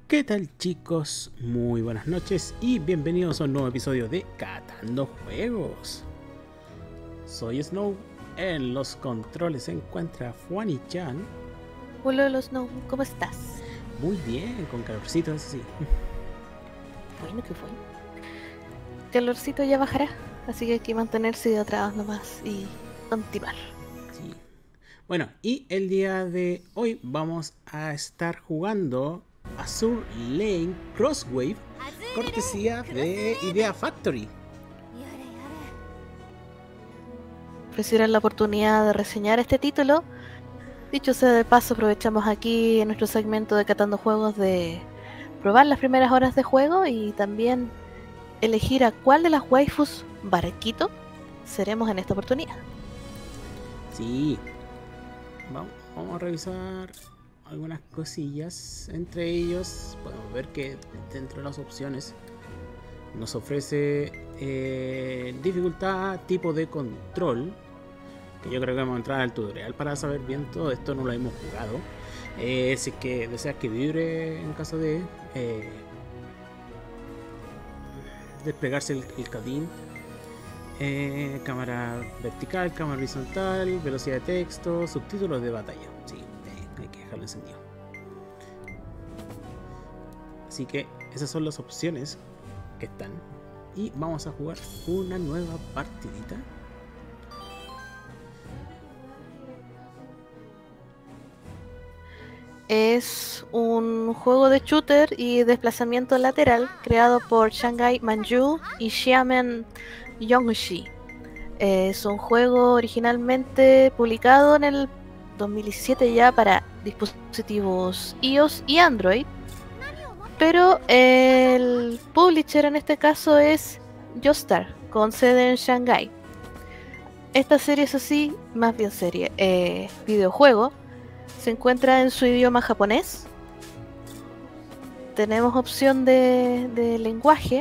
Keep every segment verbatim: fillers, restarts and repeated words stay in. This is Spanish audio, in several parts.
¿Qué tal, chicos? Muy buenas noches y bienvenidos a un nuevo episodio de Catando Juegos. Soy Snow, en los controles se encuentra Fuani-chan. Hola Snow, ¿cómo estás? Muy bien, con calorcito, eso sí. Bueno, qué bueno. El calorcito ya bajará, así que hay que mantenerse hidratados nomás y continuar. Sí. Bueno, y el día de hoy vamos a estar jugando Azur Lane Crosswave, cortesía de Idea Factory. Ofrecieron la oportunidad de reseñar este título. Dicho sea de paso, aprovechamos aquí en nuestro segmento de Catando Juegos de probar las primeras horas de juego y también elegir a cuál de las waifus barquito seremos en esta oportunidad. Sí, vamos, vamos a revisar algunas cosillas. Entre ellos podemos ver que dentro de las opciones nos ofrece eh, dificultad, tipo de control, que yo creo que vamos a entrar al tutorial para saber bien todo esto. No lo hemos jugado. Eh, si es que deseas que vibre en caso de eh, desplegarse el, el cadín. Eh, cámara vertical, cámara horizontal, velocidad de texto, subtítulos de batalla. Sí, eh, hay que dejarlo encendido. Así que esas son las opciones que están. Y vamos a jugar una nueva partidita. Es un juego de shooter y desplazamiento lateral creado por Shanghai Manju y Xiamen Yongxi. Es un juego originalmente publicado en el dos mil diecisiete ya para dispositivos iOS y Android, pero el publisher en este caso es Joestar, con sede en Shanghai. Esta serie es así, más bien serie, eh, videojuego, se encuentra en su idioma japonés. Tenemos opción de, de lenguaje.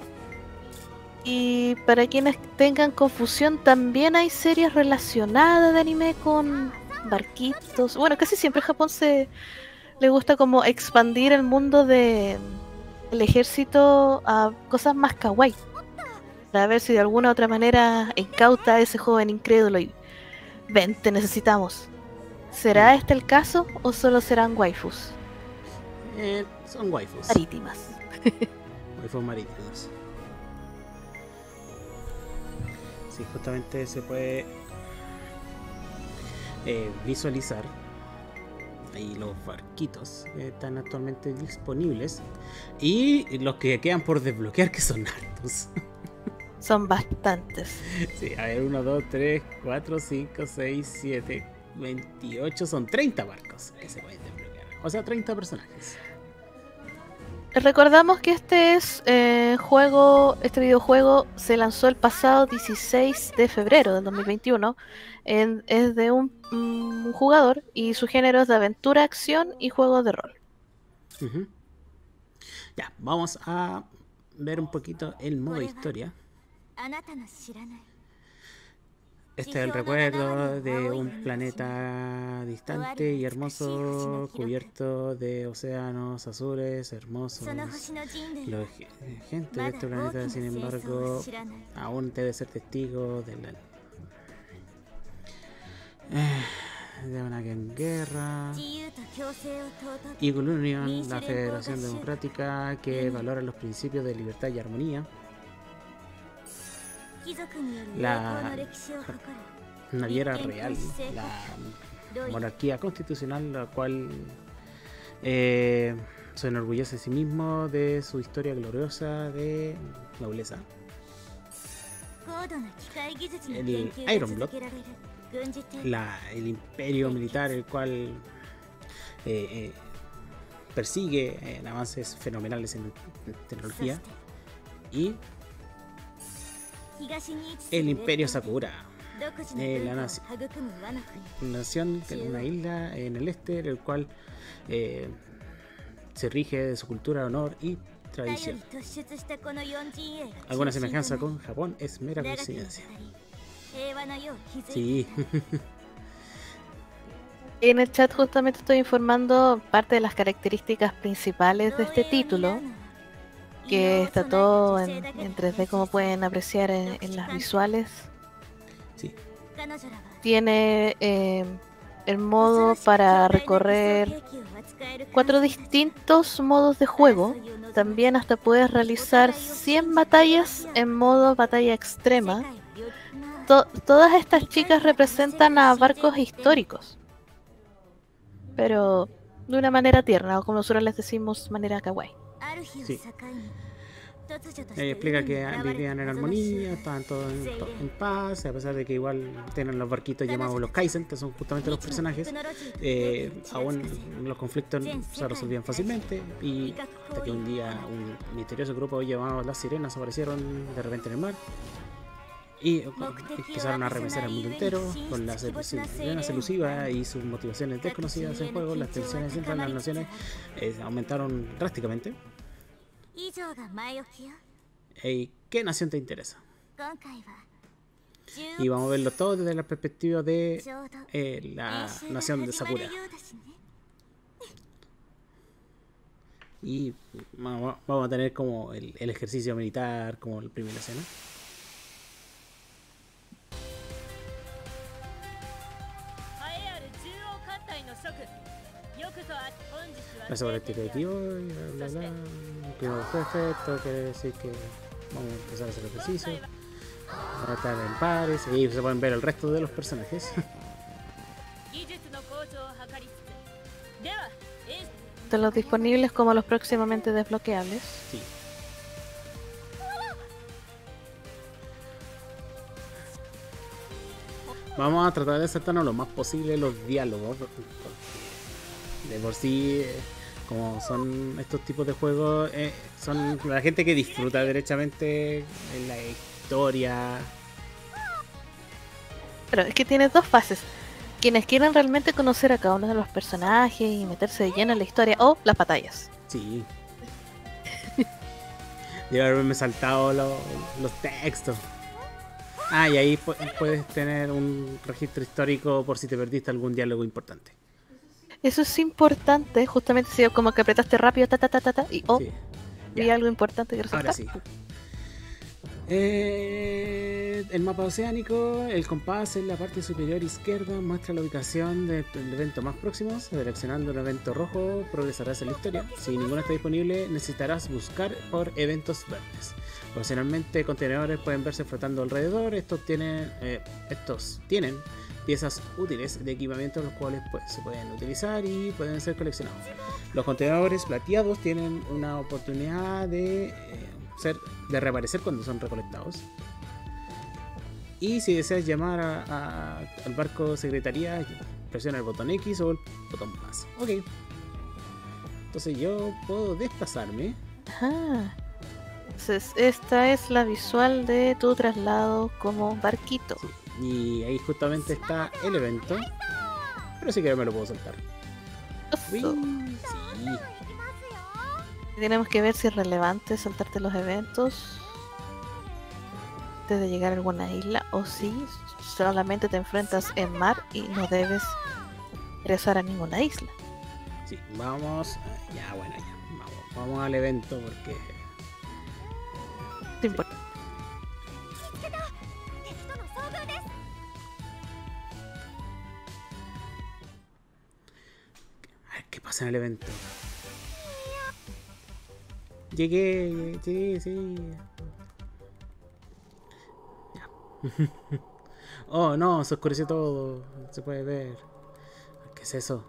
Y para quienes tengan confusión, también hay series relacionadas de anime con barquitos. Bueno, casi siempre Japón se le gusta como expandir el mundo de el ejército a cosas más kawaii, para ver si de alguna u otra manera incauta a ese joven incrédulo y ven, te necesitamos. ¿Será este el caso o solo serán waifus? Eh, son waifus. Marítimas. Waifus marítimas. Sí, justamente se puede eh, visualizar ahí los barquitos que están actualmente disponibles y los que quedan por desbloquear, que son hartos. Son bastantes. Sí, a ver, uno, dos, tres, cuatro, cinco, seis, siete, veintiocho, son treinta barcos que se pueden desbloquear. O sea, treinta personajes. Recordamos que este es eh, juego, este videojuego se lanzó el pasado dieciséis de febrero del dos mil veintiuno. En, es de un, un jugador y su género es de aventura, acción y juego de rol. Uh-huh. Ya, vamos a ver un poquito el modo historia. Este es el recuerdo de un planeta distante y hermoso, cubierto de océanos azules hermosos. La gente de este planeta, sin embargo, aún debe ser testigo de la de una guerra. Eagle Union, la Federación Democrática que valora los principios de libertad y armonía. La naviera real, la monarquía constitucional, la cual eh, se enorgullece a sí mismo de su historia gloriosa de nobleza. El Iron Blood, la, el imperio militar, el cual eh, eh, persigue en avances fenomenales en tecnología. Y el Imperio Sakura, eh, la nación, nación de una isla en el este, el cual eh, se rige de su cultura, honor y tradición. Alguna semejanza con Japón es mera coincidencia. Sí. En el chat justamente estoy informando parte de las características principales de este título, que está todo en, en tres D como pueden apreciar en, en las visuales. Sí. Tiene eh, el modo para recorrer cuatro distintos modos de juego. También hasta puedes realizar cien batallas en modo batalla extrema. To todas estas chicas representan a barcos históricos, pero de una manera tierna, o como nosotros les decimos, manera kawaii. Sí. Eh, explica que vivían en armonía, estaban todos en, to en paz, a pesar de que igual tienen los barquitos llamados los Kaizen, que son justamente los personajes. Eh, aún los conflictos se resolvían fácilmente, y hasta que un día un misterioso grupo llamado las Sirenas aparecieron de repente en el mar y empezaron a arremesar al mundo entero con las sirenas elusivas y sus motivaciones desconocidas en juego. Las tensiones entre las naciones eh, aumentaron drásticamente. Hey, ¿qué nación te interesa? Y vamos a verlo todo desde la perspectiva de eh, la nación de Sakura. Y vamos a tener como el, el ejercicio militar, como la primera escena. Eso por el tipo de equipo, bla bla bla. Primero jefe, esto quiere decir que vamos a empezar a hacer ejercicio. Van a estar en pares y se pueden ver el resto de los personajes. De los disponibles como los próximamente desbloqueables. Sí. Vamos a tratar de saltarnos lo más posible los diálogos. De por sí, como son estos tipos de juegos, eh, son la gente que disfruta derechamente en la historia. Pero es que tiene dos fases. Quienes quieren realmente conocer a cada uno de los personajes y meterse de lleno en la historia, o las batallas. Sí. Debe haberme saltado lo, los textos. Ah, y ahí pu puedes tener un registro histórico por si te perdiste algún diálogo importante. Eso es importante, justamente si como que apretaste rápido, ta ta ta ta, ta y oh, Sí. vi algo importante que resaltar. Ahora sí. Eh, el mapa oceánico, el compás en la parte superior izquierda muestra la ubicación del evento más próximo. Seleccionando un evento rojo progresarás en la historia. Si ninguno está disponible, necesitarás buscar por eventos verdes. Ocasionalmente contenedores pueden verse flotando alrededor. Estos tienen, eh, estos tienen piezas útiles de equipamiento, los cuales pues, se pueden utilizar y pueden ser coleccionados. Los contenedores plateados tienen una oportunidad de eh, ser de reaparecer cuando son recolectados. Y si deseas llamar a, a, al barco secretaría, presiona el botón X o el botón más. Ok. Entonces yo puedo desplazarme. Ajá. Entonces esta es la visual de tu traslado como barquito. Sí. Y ahí justamente está el evento. Pero si quiero me lo puedo saltar. Uy, sí. Tenemos que ver si es relevante saltarte los eventos antes de llegar a alguna isla, o si solamente te enfrentas en mar y no debes regresar a ninguna isla. Sí, vamos. Ya, bueno, ya. Vamos, vamos al evento porque. Sí. Importante. A ver qué pasa en el evento. Llegué, llegué, sí. Ya. Oh no, se oscureció todo. Se puede ver. ¿Qué es eso?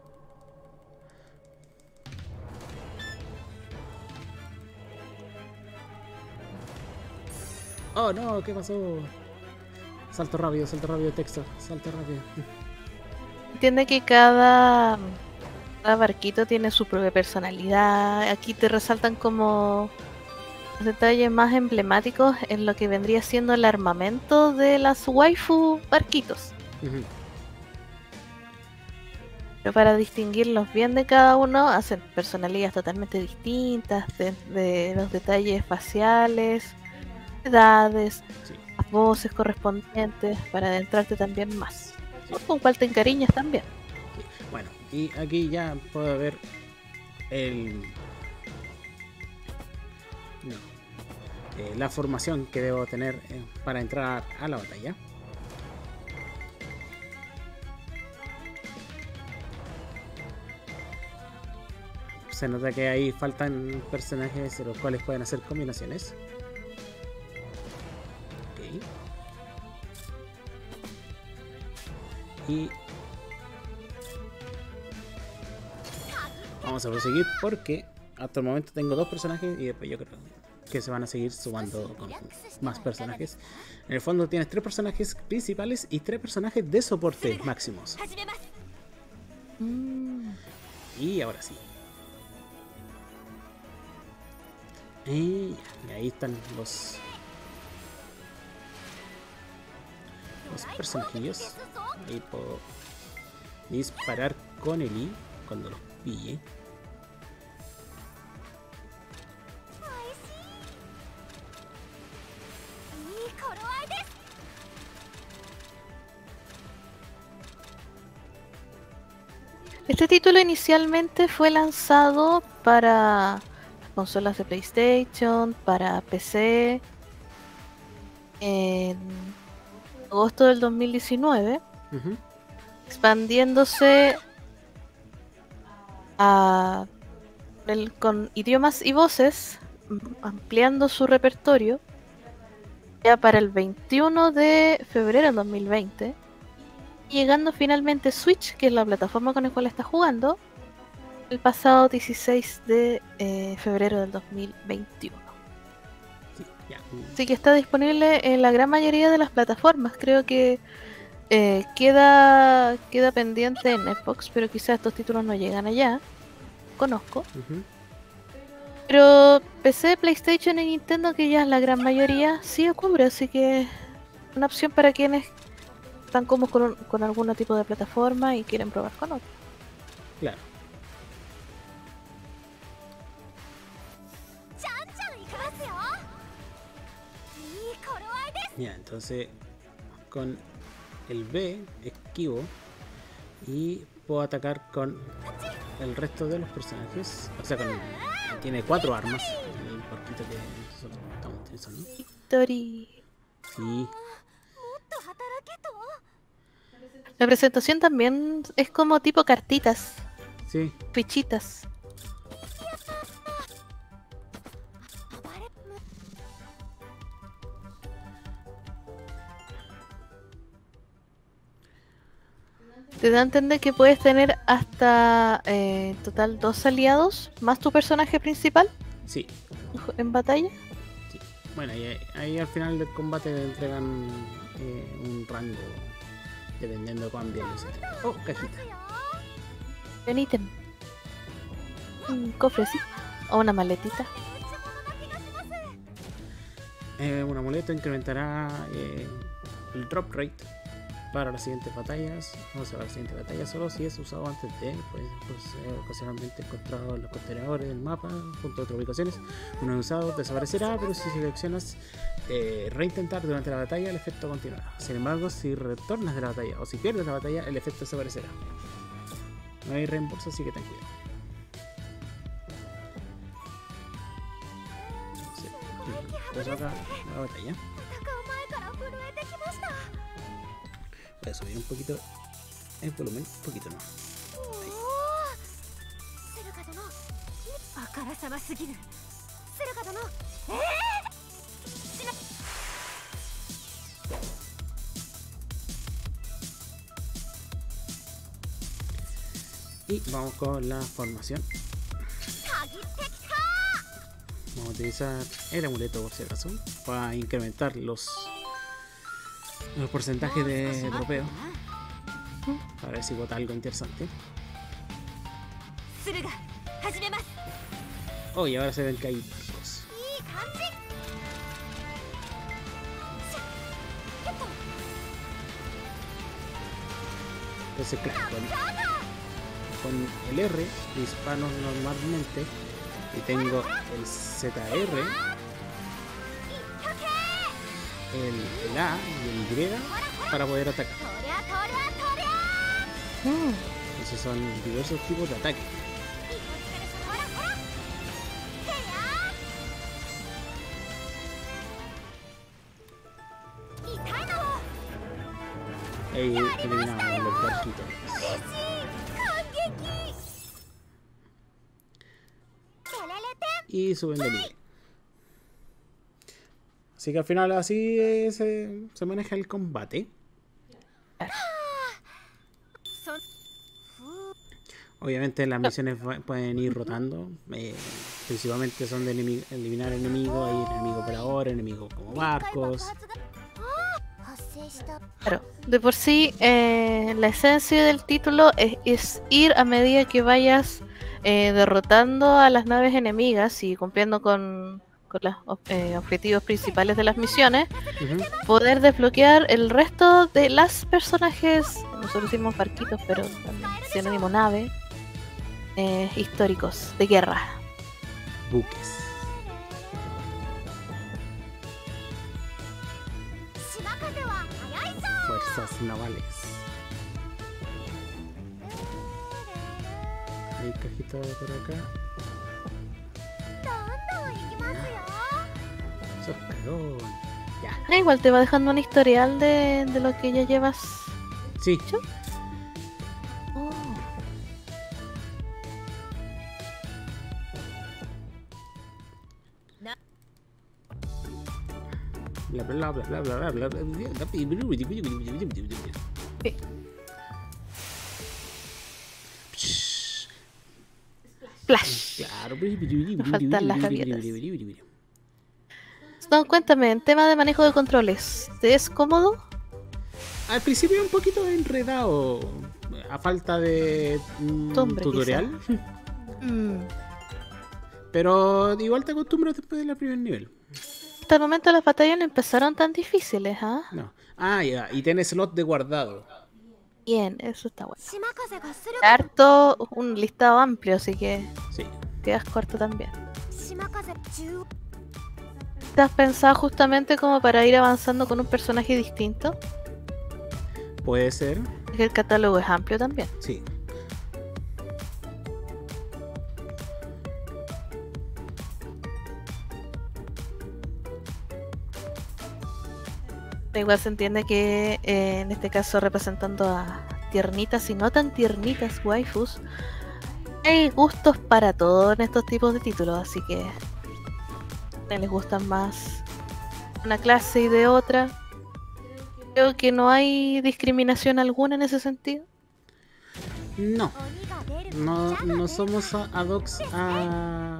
Oh no, ¿qué pasó? Salto rápido, salto rápido, texto, salto rápido. Entiende que cada, cada barquito tiene su propia personalidad. Aquí te resaltan como los detalles más emblemáticos en lo que vendría siendo el armamento de las waifu barquitos. Uh-huh. Pero para distinguirlos bien de cada uno, hacen personalidades totalmente distintas, de, de los detalles faciales, edades, Sí. las voces correspondientes, para adentrarte también más. Sí. Con cual te encariñas también. Y aquí ya puedo ver el... No. Eh, la formación que debo tener eh, para entrar a la batalla. Se nota que ahí faltan personajes de los cuales pueden hacer combinaciones. Ok. Y vamos a proseguir porque hasta el momento tengo dos personajes y después yo creo que se van a seguir sumando con más personajes. En el fondo tienes tres personajes principales y tres personajes de soporte máximos. Mm. Y ahora sí. Y, y ahí están los los personajillos. Ahí puedo disparar con el I cuando los pille. Este título inicialmente fue lanzado para consolas de PlayStation, para P C, en agosto del dos mil diecinueve, Uh-huh. expandiéndose a el, con idiomas y voces, ampliando su repertorio ya para el veintiuno de febrero del dos mil veinte, llegando finalmente Switch, que es la plataforma con la cual está jugando, el pasado dieciséis de eh, febrero del dos mil veintiuno. Sí, ya. Así que está disponible en la gran mayoría de las plataformas. Creo que eh, queda queda pendiente en Xbox, pero quizás estos títulos no llegan allá. Conozco. Uh-huh. Pero P C, PlayStation y Nintendo, que ya es la gran mayoría, sí cubre, así que una opción para quienes están cómodos con, un- con algún tipo de plataforma y quieren probar con otro. Claro. Ya, entonces con el B esquivo y puedo atacar con el resto de los personajes. O sea, con, tiene cuatro armas. El porquito que nosotros estamos utilizando. Victory. Sí, La presentación también es como tipo cartitas, sí. fichitas. Te da a entender que puedes tener hasta eh, en total dos aliados, más tu personaje principal Sí, en batalla. sí. Bueno, y ahí, ahí al final del combate te entregan eh, un rango dependiendo de cuán bien lo hiciste. Oh, cajita. Un ítem. Un cofre, sí. O una maletita. Eh, un amuleto incrementará eh, el drop rate para las siguientes batallas. O sea, para las siguientes batallas solo si es usado antes de, pues, pues eh, ocasionalmente encontrado en los contenedores del mapa junto a otras ubicaciones. Uno usado desaparecerá, pero si seleccionas eh, reintentar durante la batalla, el efecto continuará. Sin embargo, si retornas de la batalla o si pierdes la batalla, el efecto desaparecerá. No hay reembolso, así que ten cuidado. Pues acá la batalla. Voy a subir un poquito el volumen, un poquito no. Y vamos con la formación. Vamos a utilizar el amuleto por si acaso para incrementar los los porcentajes de dropeo, para ver si bota algo interesante. Oh, y ahora se ven que hay barcos. Entonces, claro, con, con el R disparo normalmente y tengo el Z R, el, el A y el Y para poder atacar. Mm. Esos son diversos tipos de ataque. Ahí eliminamos los barquitos. Y suben de nivel. Así que al final así eh, se, se maneja el combate. Obviamente las misiones pueden ir rotando. Eh, principalmente son de enemi- eliminar enemigos. Hay enemigos voladores, enemigos como barcos. Claro, de por sí eh, la esencia del título es, es ir a medida que vayas eh, derrotando a las naves enemigas y cumpliendo con, con los eh, objetivos principales de las misiones, Uh-huh. poder desbloquear el resto de las personajes, nosotros decimos barquitos, pero también sinónimo nave, eh, históricos de guerra. Buques. Fuerzas navales. Hay cajita por acá. Eso es cagón. Ya. Ah, igual te va dejando un historial de, de lo que ya llevas. Sí. ¿Hecho? Oh. Bla bla bla bla bla bla bla bla. Sí. Flash. Claro. Me faltan las gaviotas. No, cuéntame, en tema de manejo de controles, ¿te es cómodo? Al principio un poquito enredado. A falta de mm, Costumbre, tutorial. Mm. Pero igual te acostumbras después del primer nivel. Hasta el momento las batallas no empezaron tan difíciles, ¿ah? No. Ah, ya. Y tienes slot de guardado. Bien, eso está bueno. Harto, un listado amplio, así que Sí. quedas corto también. ¿Te has pensado justamente como para ir avanzando con un personaje distinto? Puede ser. Es que el catálogo es amplio también. Sí. Igual se entiende que eh, en este caso representando a tiernitas y no tan tiernitas waifus, hay gustos para todo en estos tipos de títulos, así que a les gustan más una clase y de otra. Creo que no hay discriminación alguna en ese sentido. No. No, no somos a- ad hoc a,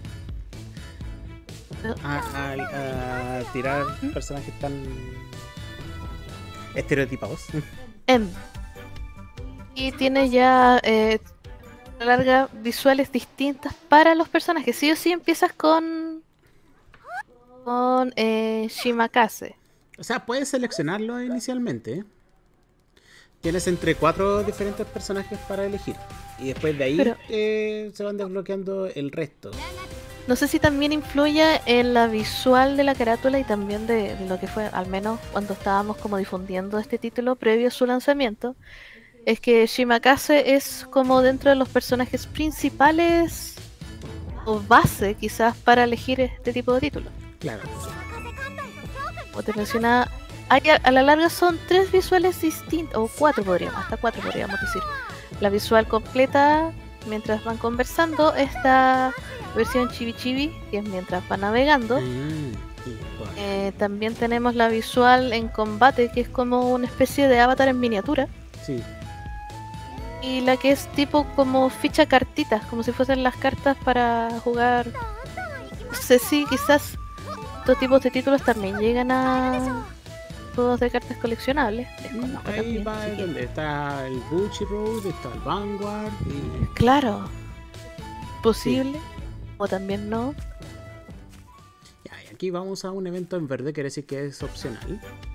a, a, a tirar personajes tan estereotipados. Em. Y tiene ya eh, a la larga visuales distintas para los personajes. Sí o sí empiezas con con eh, Shimakase. O sea, puedes seleccionarlo inicialmente. ¿eh? Tienes entre cuatro diferentes personajes para elegir. Y después de ahí Pero- eh, se van desbloqueando el resto. No sé si también influye en la visual de la carátula y también de, de lo que fue, al menos cuando estábamos como difundiendo este título previo a su lanzamiento, es que Shimakase es como dentro de los personajes principales o base quizás para elegir este tipo de título. Claro. Como te mencionaba, hay a, a la larga son tres visuales distintos, o cuatro podríamos, hasta cuatro podríamos decir. La visual completa mientras van conversando, esta versión chibi chibi, que es mientras van navegando. Mm, sí, bueno. Eh, también tenemos la visual en combate, que es como una especie de avatar en miniatura. Sí. Y la que es tipo como ficha cartitas, como si fuesen las cartas para jugar. No sé si quizás estos tipos de títulos también llegan a juegos de cartas coleccionables. Desconozco Ahí también, va así que- donde está el Buchi Road, está el Vanguard y... Claro, posible, o también no. Ya, y aquí vamos a un evento en verde, quiere decir que es opcional.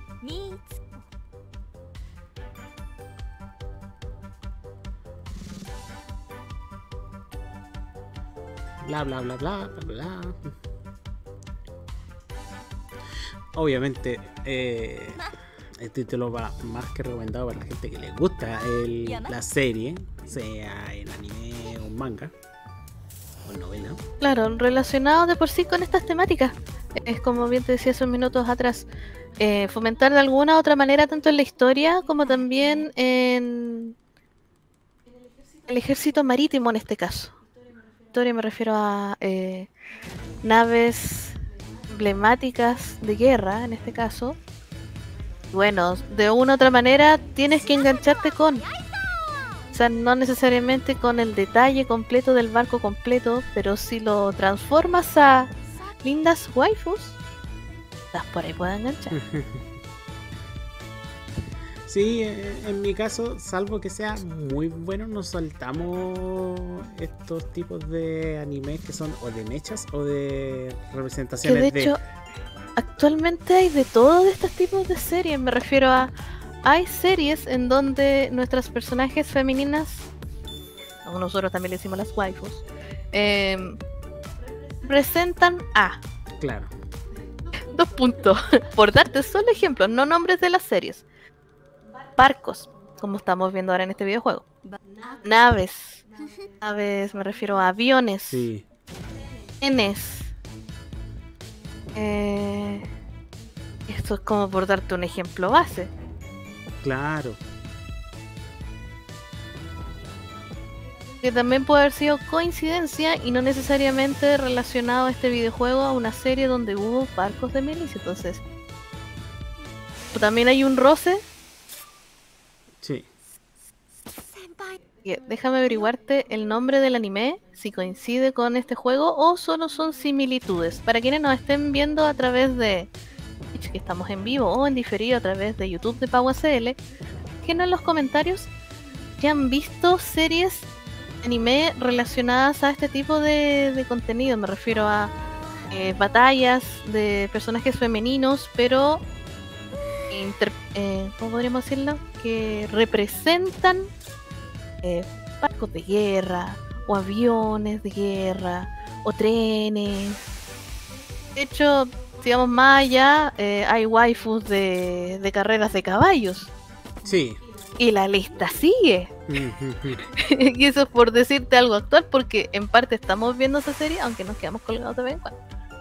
Bla bla bla bla bla bla. Obviamente, eh, el título va más que recomendado para la gente que le gusta el- la serie. sea en anime o en manga o en novela. Claro, relacionado de por sí con estas temáticas. Es como bien te decía hace unos minutos atrás, eh, fomentar de alguna u otra manera tanto en la historia como también en el ejército marítimo en este caso. Historia me refiero a eh, naves emblemáticas de guerra en este caso. Bueno, de una u otra manera tienes que engancharte con, o sea, no necesariamente con el detalle completo del barco completo, pero si lo transformas a lindas waifus, estás por ahí puedes enganchar. Sí, en mi caso, salvo que sea muy bueno, nos saltamos estos tipos de animes que son o de mechas o de Que representaciones de hecho, actualmente hay de todo de estos tipos de series. Me refiero a, hay series en donde nuestras personajes femeninas, a nosotros también le decimos las waifus, eh, presentan a Claro. dos puntos. Por darte solo ejemplos, no nombres de las series. Barcos, como estamos viendo ahora en este videojuego. Naves. Naves, me refiero a aviones. Sí. Trenes. Eh, esto es como por darte un ejemplo base. Claro. Que también puede haber sido coincidencia y no necesariamente relacionado a este videojuego a una serie donde hubo barcos de milicia. Entonces, también hay un roce. Sí. Déjame averiguarte el nombre del anime, si coincide con este juego o solo son similitudes. Para quienes nos estén viendo a través de Twitch, que estamos en vivo, o en diferido a través de YouTube de PauACL, déjenos en los comentarios que han visto series anime relacionadas a este tipo de, de contenido. Me refiero a eh, batallas de personajes femeninos, pero inter, eh, ¿cómo podríamos decirlo? Que representan eh, barcos de guerra, o aviones de guerra, o trenes. De hecho, digamos más allá, eh, hay waifus de, de carreras de caballos. Sí. Y la lista sigue. Y eso es por decirte algo actual, porque en parte estamos viendo esa serie, aunque nos quedamos colgados de vez en cuando.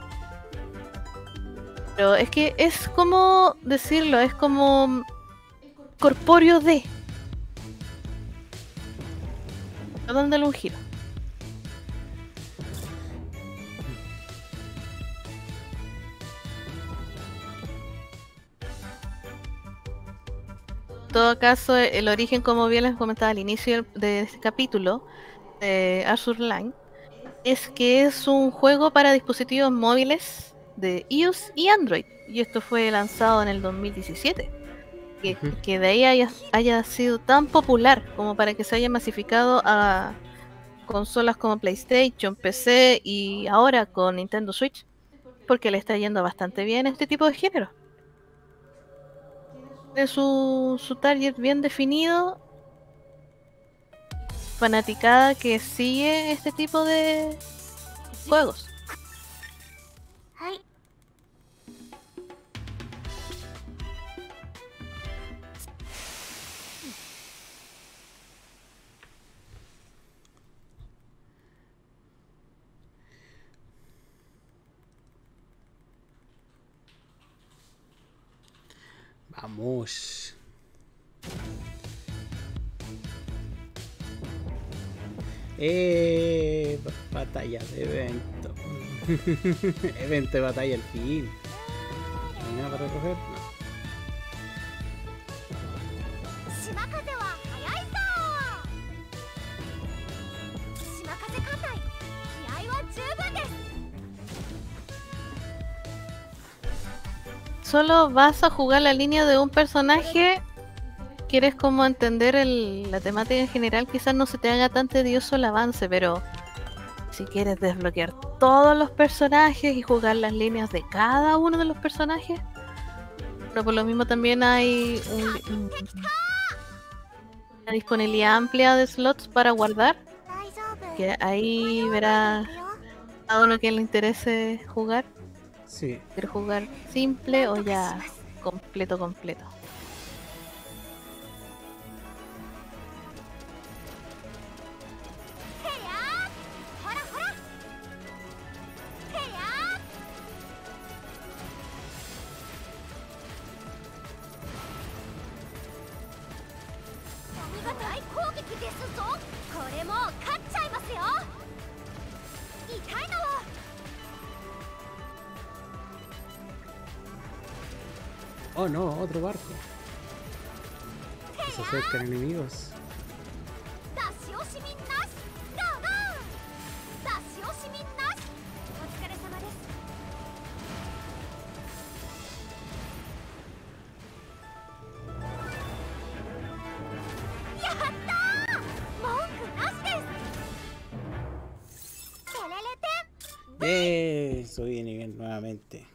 Pero es que es como decirlo, es como corpóreo de. Dándole un giro. En todo caso, el origen, como bien les comentaba al inicio de este capítulo de Azur Line, es que es un juego para dispositivos móviles de iOS y Android, y esto fue lanzado en el dos mil diecisiete. Que, uh-huh. que de ahí haya, haya sido tan popular como para que se haya masificado a consolas como PlayStation, P C y ahora con Nintendo Switch, porque le está yendo bastante bien este tipo de género. De su, su target bien definido, fanaticada que sigue este tipo de juegos. Vamos. Eh, batalla de evento. Evento de batalla al fin. ¿No hay nada para recoger? No. Solo vas a jugar la línea de un personaje. Quieres como entender el, la temática en general, quizás no se te haga tan tedioso el avance, pero si quieres desbloquear todos los personajes y jugar las líneas de cada uno de los personajes, pero por lo mismo también hay un, un, una disponibilidad amplia de slots para guardar, que ahí verá a uno que le interese jugar. Sí. ¿Quieres jugar simple o ya completo, completo? Oh no, otro barco. Se acercan enemigos. ¡Eh! Subí de nivel nuevamente.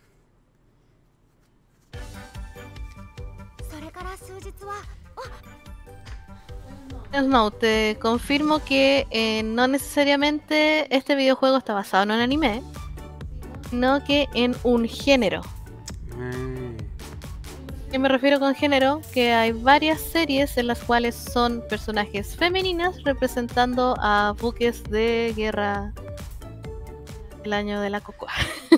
No, te confirmo que eh, no necesariamente este videojuego está basado en un anime, sino que en un género. Ah, ¿Qué me refiero con género? Que hay varias series en las cuales son personajes femeninas representando a buques de guerra el año de la cocoa.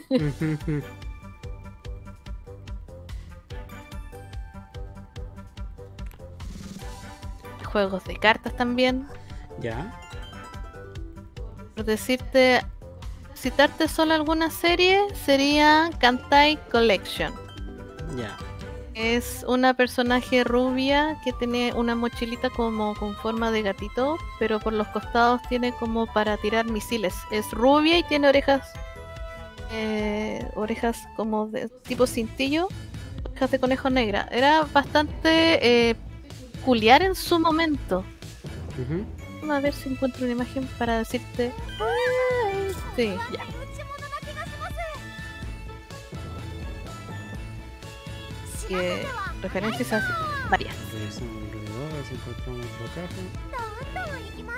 Juegos de cartas también. ¿Ya? Por decirte, citarte solo alguna serie, sería Kantai Collection. Ya. Es una personaje rubia que tiene una mochilita como con forma de gatito, pero por los costados tiene como para tirar misiles. Es rubia y tiene orejas, eh, orejas como de tipo cintillo, orejas de conejo negra. Era bastante eh, peculiar en su momento. Uh-huh. Vamos a ver si encuentro una imagen para decirte. Ah, sí, ya. Que referencias así, varias. Regresamos alrededor, si encontramos otra caja.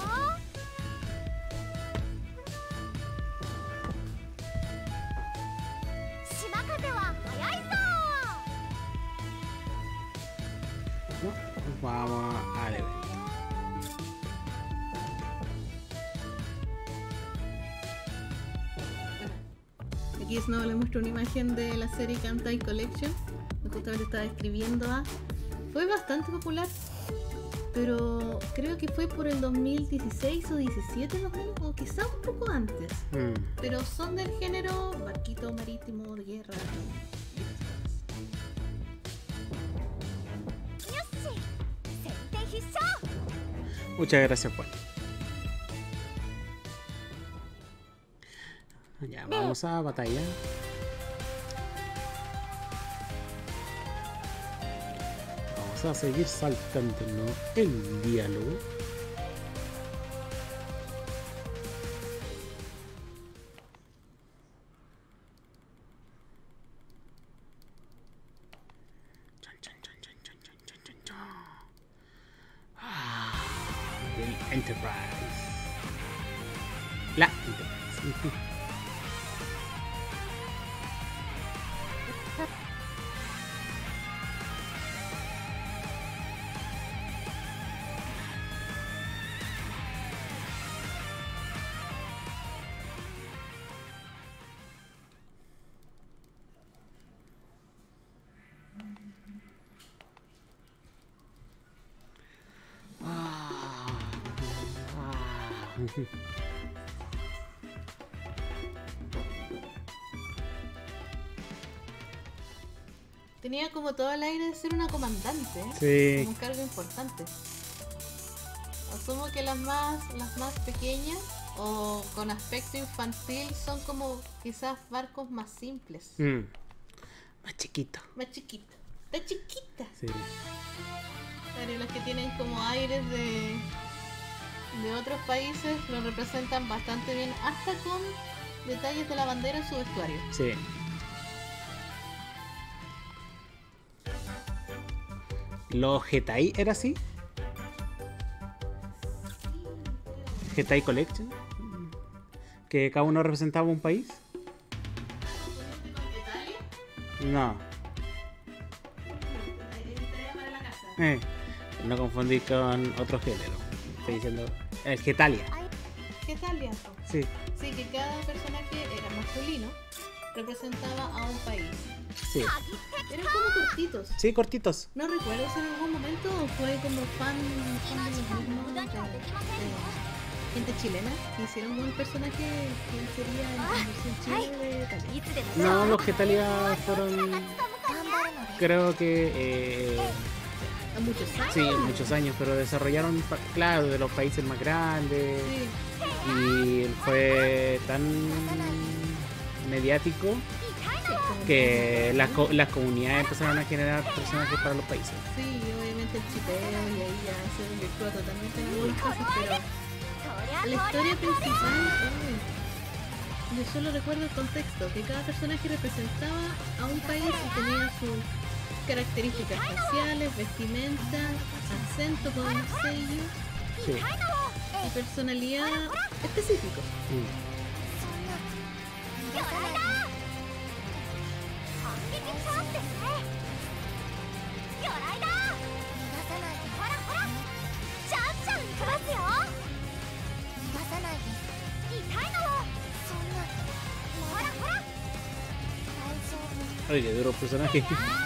No, vamos al evento. Aquí Snow le muestro una imagen de la serie Kantai Collection. Justamente estaba escribiendo a... Fue bastante popular, pero creo que fue por el dos mil dieciséis o diecisiete más o menos, o quizá un poco antes. Mm. Pero son del género barquito marítimo de guerra. Muchas gracias, Juan. Ya, vamos a batalla. Vamos a seguir saltándonos el diálogo. Chan, chan, chan, chan, chan, chan, chan, chan, chan. Ah, the Enterprise. La Enterprise. Tenía como todo el aire de ser una comandante, ¿eh? Sí. Como un cargo importante. Asumo que las más, las más pequeñas o con aspecto infantil son como quizás barcos más simples, Mm. Más chiquito. más chiquitas. ¡Está chiquita! Sí. Claro, los que tienen como aires de, de otros países lo representan bastante bien, hasta con detalles de la bandera en su vestuario. Sí. ¿Los Getai era así? ¿Getai Collection? ¿Que cada uno representaba un país? No. Eh, no confundí con otro género. Estoy diciendo el Getalia. ¿Qué tal, Liazo? Sí. Sí, que cada personaje era masculino, representaba a un país. Sí. Eran como cortitos. Sí, cortitos. No recuerdo si en algún momento fue como fan, fan de los mismos de, de gente chilena que hicieron un personaje que sería en la versión chile de Talia. No, los Getalia fueron, creo que, eh, A muchos años. sí, muchos años, pero desarrollaron, pa- claro, de los países más grandes. Sí. Y fue tan mediático que las, co- las comunidades empezaron a generar personajes para los países. Sí, y obviamente el chipeo y ahí ya se desvirtuó totalmente en algunos casos, pero la historia principal, uy, yo solo recuerdo el contexto, que cada personaje representaba a un país y tenía sus características faciales, vestimenta, acento con un sello Sí. y personalidad específico. Mm. Oye, qué duro personaje.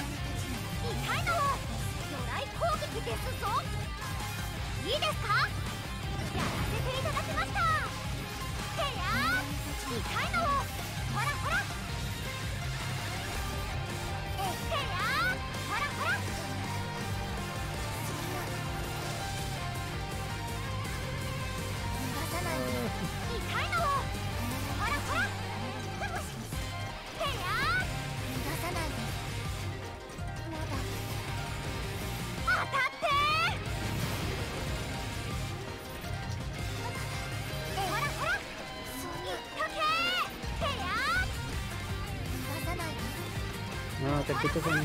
No, te escucho con...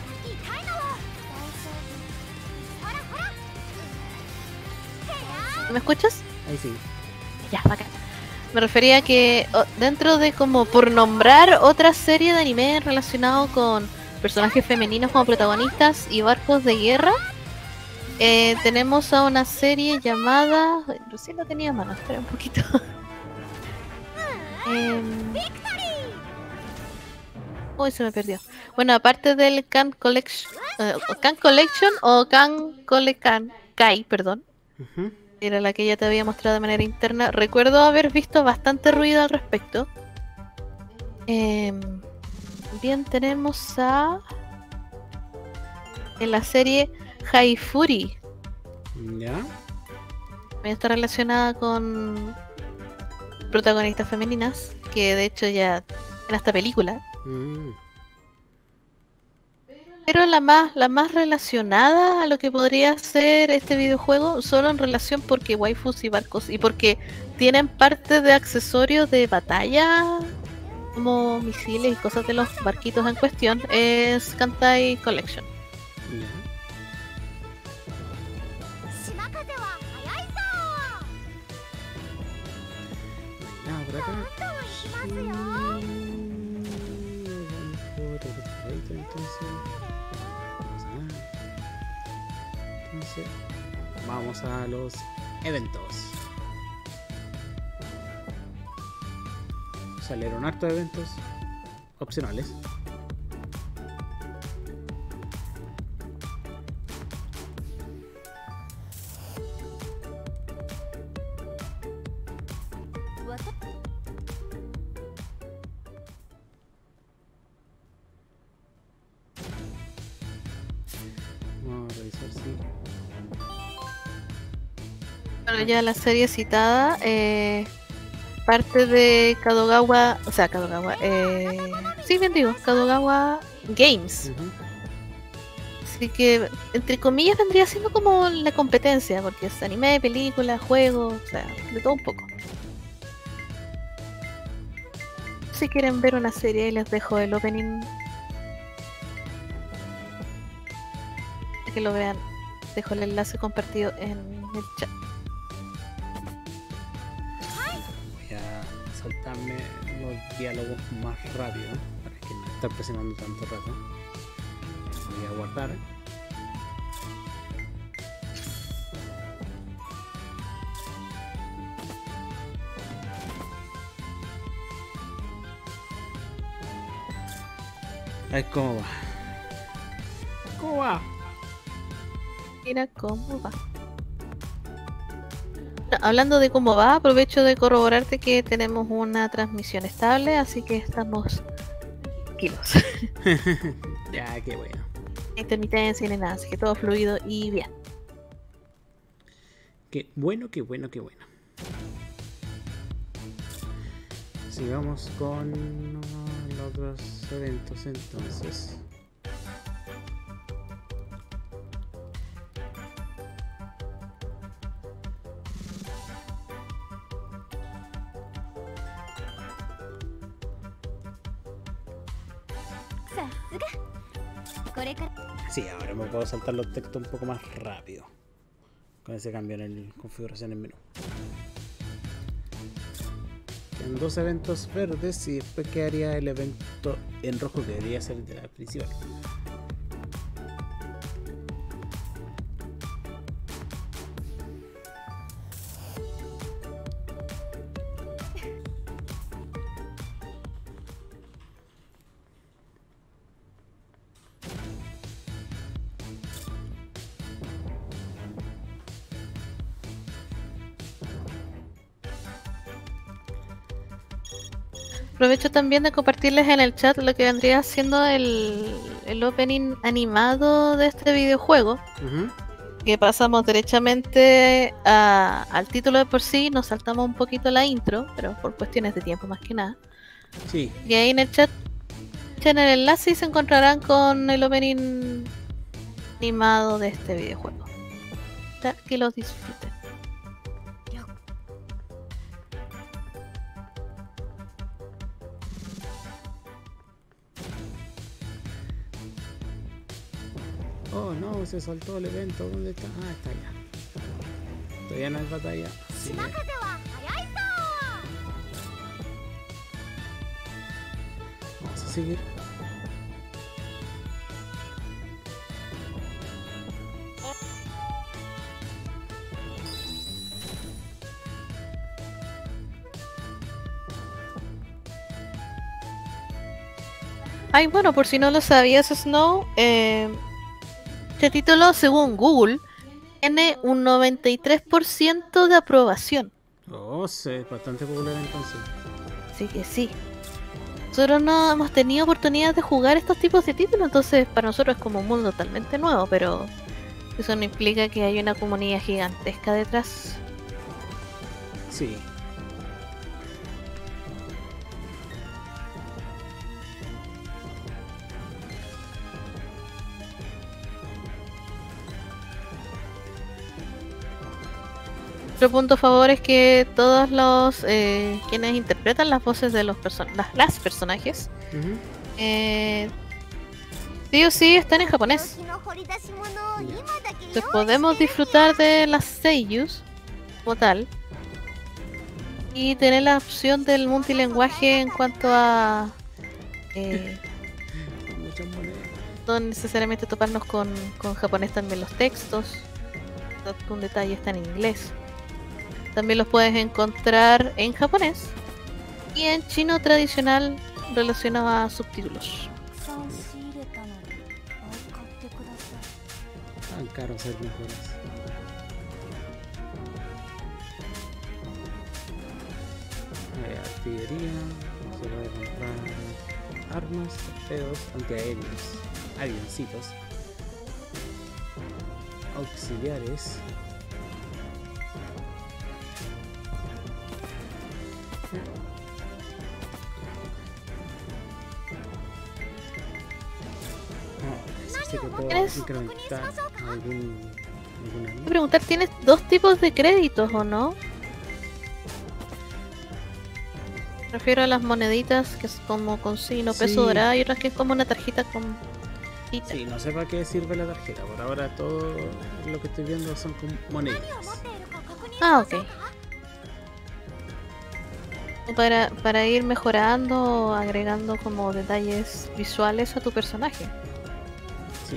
¿Me escuchas? Ahí sí. Ya, bacán. Me refería a que oh, dentro de como por nombrar otra serie de anime relacionado con personajes femeninos como protagonistas y barcos de guerra, eh, tenemos a una serie llamada... Recién lo tenía a mano, espera un poquito. Em, Uy, se me perdió. Bueno, aparte del Can Collection, eh, Can Collection o Can Colecan Kai, perdón, Ujú. era la que ya te había mostrado de manera interna. Recuerdo haber visto bastante ruido al respecto. Em, bien, tenemos a en la serie Haifuri. ¿Ya? También está relacionada con protagonistas femeninas, que de hecho ya en esta película. Mm. Pero la más, la más relacionada a lo que podría ser este videojuego, solo en relación porque waifus y barcos y porque tienen parte de accesorios de batalla como misiles y cosas de los barquitos en cuestión, es Kantai Collection. Ya. Nada por acá. Mm, vamos por el cuadrito, entonces. Vamos a... Entonces, vamos a los eventos. Salieron hartos eventos opcionales. Vamos a revisar si... Bueno, ya la serie citada, eh, parte de Kadogawa, o sea, Kadogawa, eh, sí, bien digo, Kadogawa Games. Ujú. Así que, entre comillas, vendría siendo como la competencia, porque es anime, película, juego, o sea, de todo un poco. Si quieren ver una serie, ahí les dejo el opening. Para que lo vean, dejo el enlace compartido en el chat. Voy a saltarme los diálogos más rápido para que no estar presionando tanto rato. Voy a guardar. A ver cómo va. ¿Cómo va? Mira cómo va. No, hablando de cómo va, aprovecho de corroborarte que tenemos una transmisión estable, así que estamos tranquilos. Ya, qué bueno. Intermitencia ni nada, así que todo fluido y bien. Qué bueno, qué bueno, qué bueno. Sigamos con los otros eventos entonces. Sí, ahora me puedo saltar los textos un poco más rápido con ese cambio en la configuración en menú. Quedan dos eventos verdes y después quedaría el evento en rojo que debería ser el de la principal. Aprovecho también de compartirles en el chat lo que vendría siendo el, el opening animado de este videojuego. Uh-huh. Que pasamos derechamente a, al título de por sí, nos saltamos un poquito la intro, pero por cuestiones de tiempo más que nada. Sí. Y ahí en el chat, en el enlace, y se encontrarán con el opening animado de este videojuego. Para que los disfruten. Oh no, se saltó el evento. ¿Dónde está? Ah, está allá. Todavía no hay batalla. Sí. Vamos a seguir. Ay, bueno, por si no lo sabías, Snow, eh, este título, según Google, tiene un noventa y tres por ciento de aprobación. Oh, sí, bastante popular entonces. Así que sí. Nosotros no hemos tenido oportunidad de jugar estos tipos de títulos, entonces para nosotros es como un mundo totalmente nuevo, pero eso no implica que haya una comunidad gigantesca detrás. Sí. Otro punto a favor es que todos los eh, quienes interpretan las voces de los person las, las personajes Uh-huh. eh, sí o sí están en japonés. Entonces podemos disfrutar de las seiyus como tal y tener la opción del multilenguaje en cuanto a eh, no necesariamente toparnos con, con japonés también los textos, un detalle está en inglés. También los puedes encontrar en japonés y en chino tradicional relacionado a subtítulos. Tan caro ser mejores. Hay artillería, se puede comprar armas, torpedos, antiaéreos, avioncitos, auxiliares. No sé si puedo ¿Tienes? incrementar algún, alguna Voy a preguntar, ¿tienes dos tipos de créditos o no? Me refiero a las moneditas que es como con signo peso Sí. dorado y otras que es como una tarjeta con... Sí, no sé para qué sirve la tarjeta. Por ahora todo lo que estoy viendo son como monedas. Ah, ok. Para, para ir mejorando o agregando como detalles visuales a tu personaje. Sí.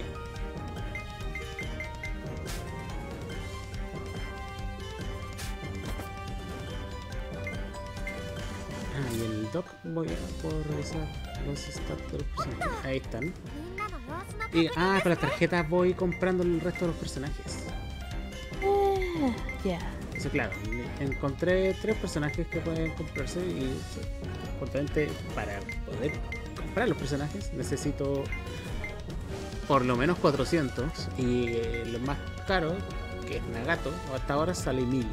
Ah, y el doc voy a puedo revisar los stats de los personajes. Ahí están. Y, ah, con las tarjetas voy comprando el resto de los personajes. Eh, ya. Eso, claro, encontré tres personajes que pueden comprarse y justamente para poder comprar los personajes necesito por lo menos cuatrocientos y eh, lo más caro, que es Nagato, hasta ahora sale mil.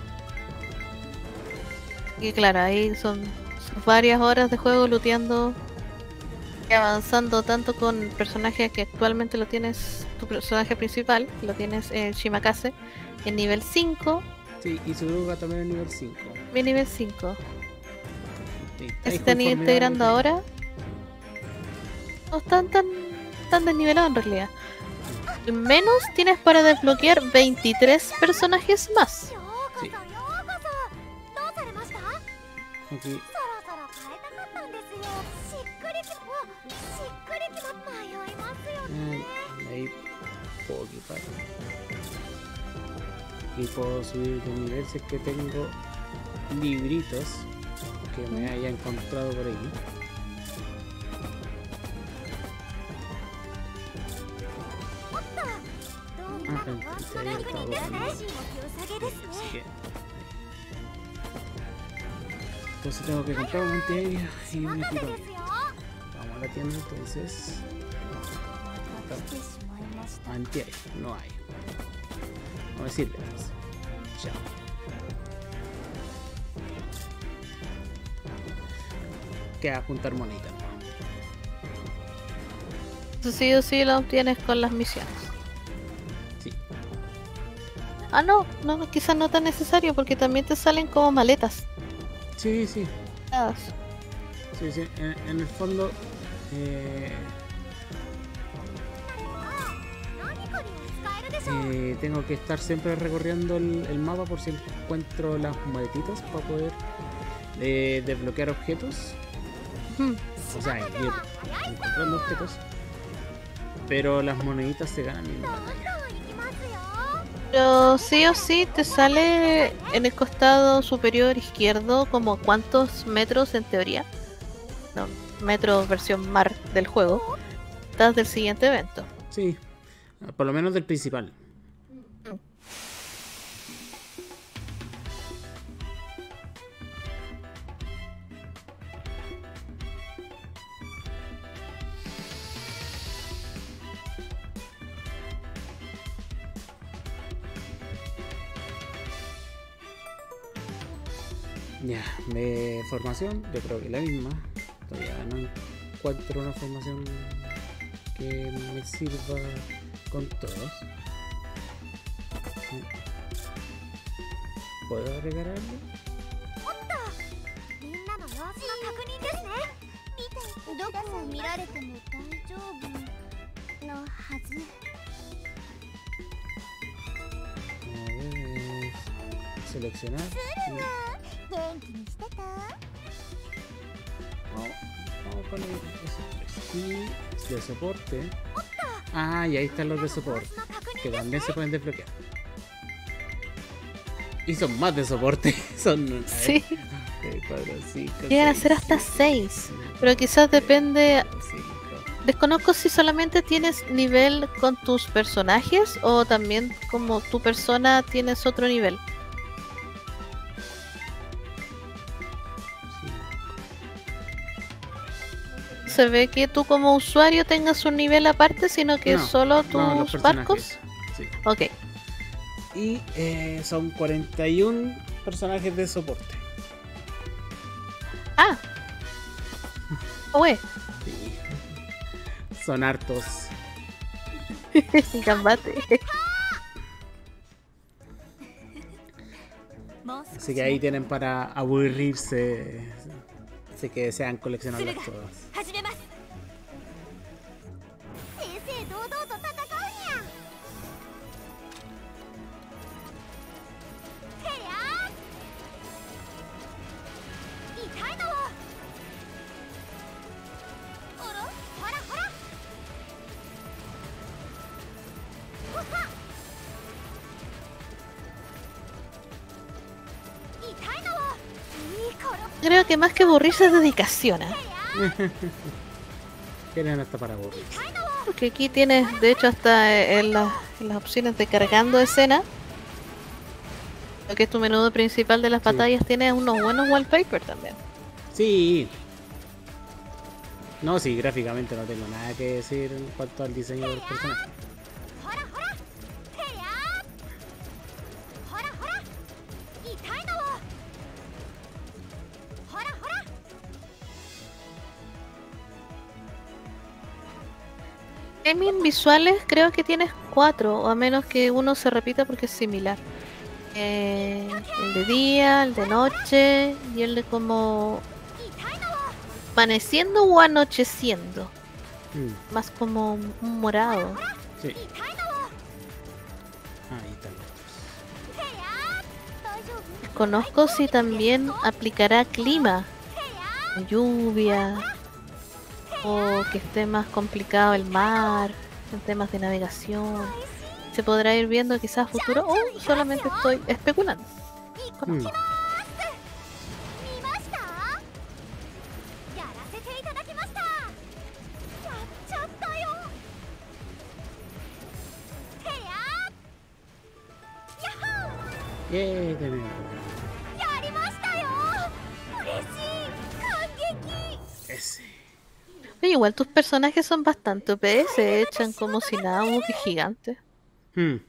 Y claro, ahí son, son varias horas de juego looteando y avanzando tanto con personajes que actualmente lo tienes, tu personaje principal, lo tienes en Shimakase en nivel cinco. Sí, y Suruga también en nivel cinco. Mi nivel cinco. Sí, ¿Se están integrando ahora? No están tan, tan desnivelados en realidad. Al menos tienes para desbloquear veintitrés personajes más. Sí. Aquí. Eh, ahí puedo equipar. Y puedo subir de nivel si es que tengo libritos que me haya encontrado por ahí. Ah, se había estado buscando. Así que entonces tengo que comprar un antiaéreo y un equipo. Vamos a la tienda entonces. Antiaéreo, no hay. No me sirve. Chao. Queda juntar moneditas. Eso sí o sí lo obtienes con las misiones. Sí. Ah, no, no, quizás no tan necesario porque también te salen como maletas. Sí, sí. Ah, Sí, sí. En, en el fondo. Eh, eh, tengo que estar siempre recorriendo el, el mapa por si encuentro las maletitas para poder eh, desbloquear objetos. hmm. O sea, ir encontrando objetos. Pero las moneditas se ganan en batalla. Pero sí o sí te sale en el costado superior izquierdo como cuántos metros en teoría, no, metros versión mar del juego, estás del siguiente evento. Sí, por lo menos del principal. Ya, de formación, yo creo que la misma. Todavía no encuentro una formación que me sirva con todos. ¿Puedo agregar algo? みんなの様子の確認ですね。見て、どこを見られても大丈夫のはず。 A ver, seleccionar. Y 元気にしてた？ vamos, vamos a poner esos tres. Y de soporte. Ah, y ahí están los de soporte, que también se pueden desbloquear. Y son más de soporte. Son. A ver, Sí, tres, cuatro, cinco, llegan a seis, ser hasta siete, seis, ocho, pero quizás depende. cinco. Desconozco si solamente tienes nivel con tus personajes o también como tu persona tienes otro nivel. Se ve que tú como usuario tengas un nivel aparte, sino que No, solo tus no, los barcos. personajes, sí. Ok. Y eh, son cuarenta y uno personajes de soporte. Ah. Oye, Sí. Son hartos. gambate. Así que ahí tienen para aburrirse. Así que desean coleccionarlas todas. 始めます。正々堂々と戦うにゃ。へやー。痛いのを。おろ、ほらほら。ほは。痛いのを。いい頃。 Creo que más que aburrirse es dedicación, ¿eh? Tienen hasta para aburrirse. 痛いのを。 Porque aquí tienes, de hecho, hasta en, la- en las opciones de cargando escena, lo que es tu menú principal de las Sí. batallas, tienes unos buenos wallpapers también. Sí. No, sí, gráficamente no tengo nada que decir en cuanto al diseño del personaje. ほらほらへやーほらほら痛いのをほらほら Gaming visuales creo que tienes cuatro, o a menos que uno se repita porque es similar. Eh, el de día, el de noche y el de como 痛いのを amaneciendo o anocheciendo. Mm, Más como un morado. sí, 痛いのを ahí están los otros. へやー大丈夫 Conozco si también aplicará clima, へや lluvia, o que esté más complicado el mar, en temas de navegación. Se podrá ir viendo quizás a futuro o solamente estoy especulando. ー Mm, 見ましたやらせていただきましたやっちゃったよへやーやっほー ¡yay! Tenemos. やりましたよ嬉しい感激 Ese. Oye, igual tus personajes son bastante O P, se echan como si nada, como que gigantes. Mm,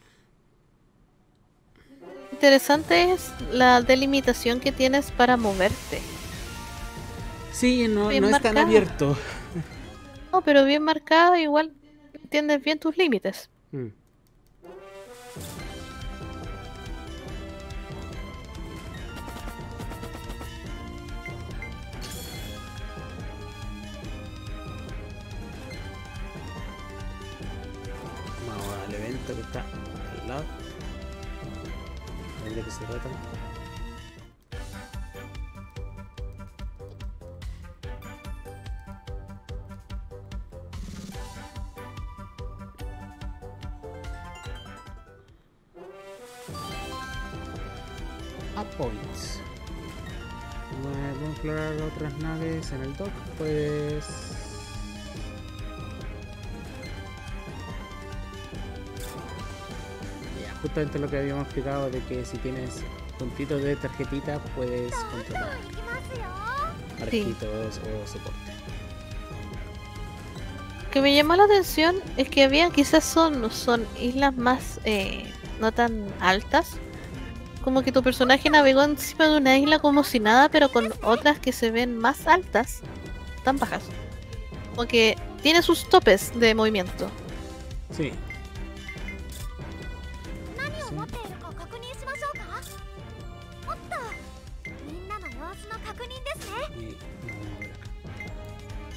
Interesante es la delimitación que tienes para moverte. sí, no, Bien no es tan marcado. abierto. No, pero bien marcada, igual entiendes bien tus límites. Mm. Vamos al evento que está al lado. A ver de qué se trata. A points. Vamos a explorar otras naves en el dock, pues. Ya, justamente lo que habíamos explicado de que si tienes puntitos de tarjetita puedes どんどん controlar 行きますよ barquitos o soporte. Lo que me llamó la atención es que había quizás son, son islas más eh, no tan altas. Como que tu personaje navegó encima de una isla como si nada, pero con otras que se ven más altas, tan bajas. Como que tiene sus topes de movimiento. Sí. 何を持っているか確認しましょうかおっとみんなの様子の確認ですね Y vamos a ver acá.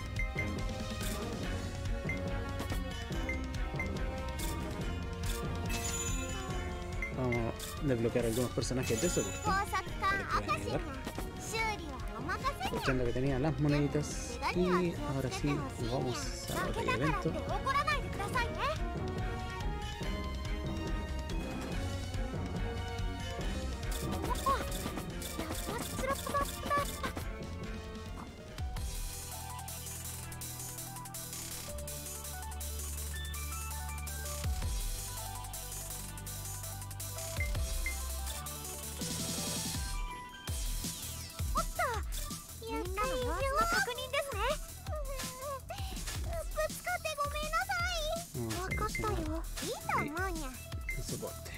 Vamos a desbloquear algunos personajes de soporte. 工作官赤シム修理はお任せに Aprovechando que tenía las moneditas. Y ahora sí, nos vamos a 負 otro けたからって evento. 怒らないでくださいね みんなの様子の確認ですねぶつかってごめんなさい Vamos a 分かった seleccionar よいいと思うにゃ el soporte.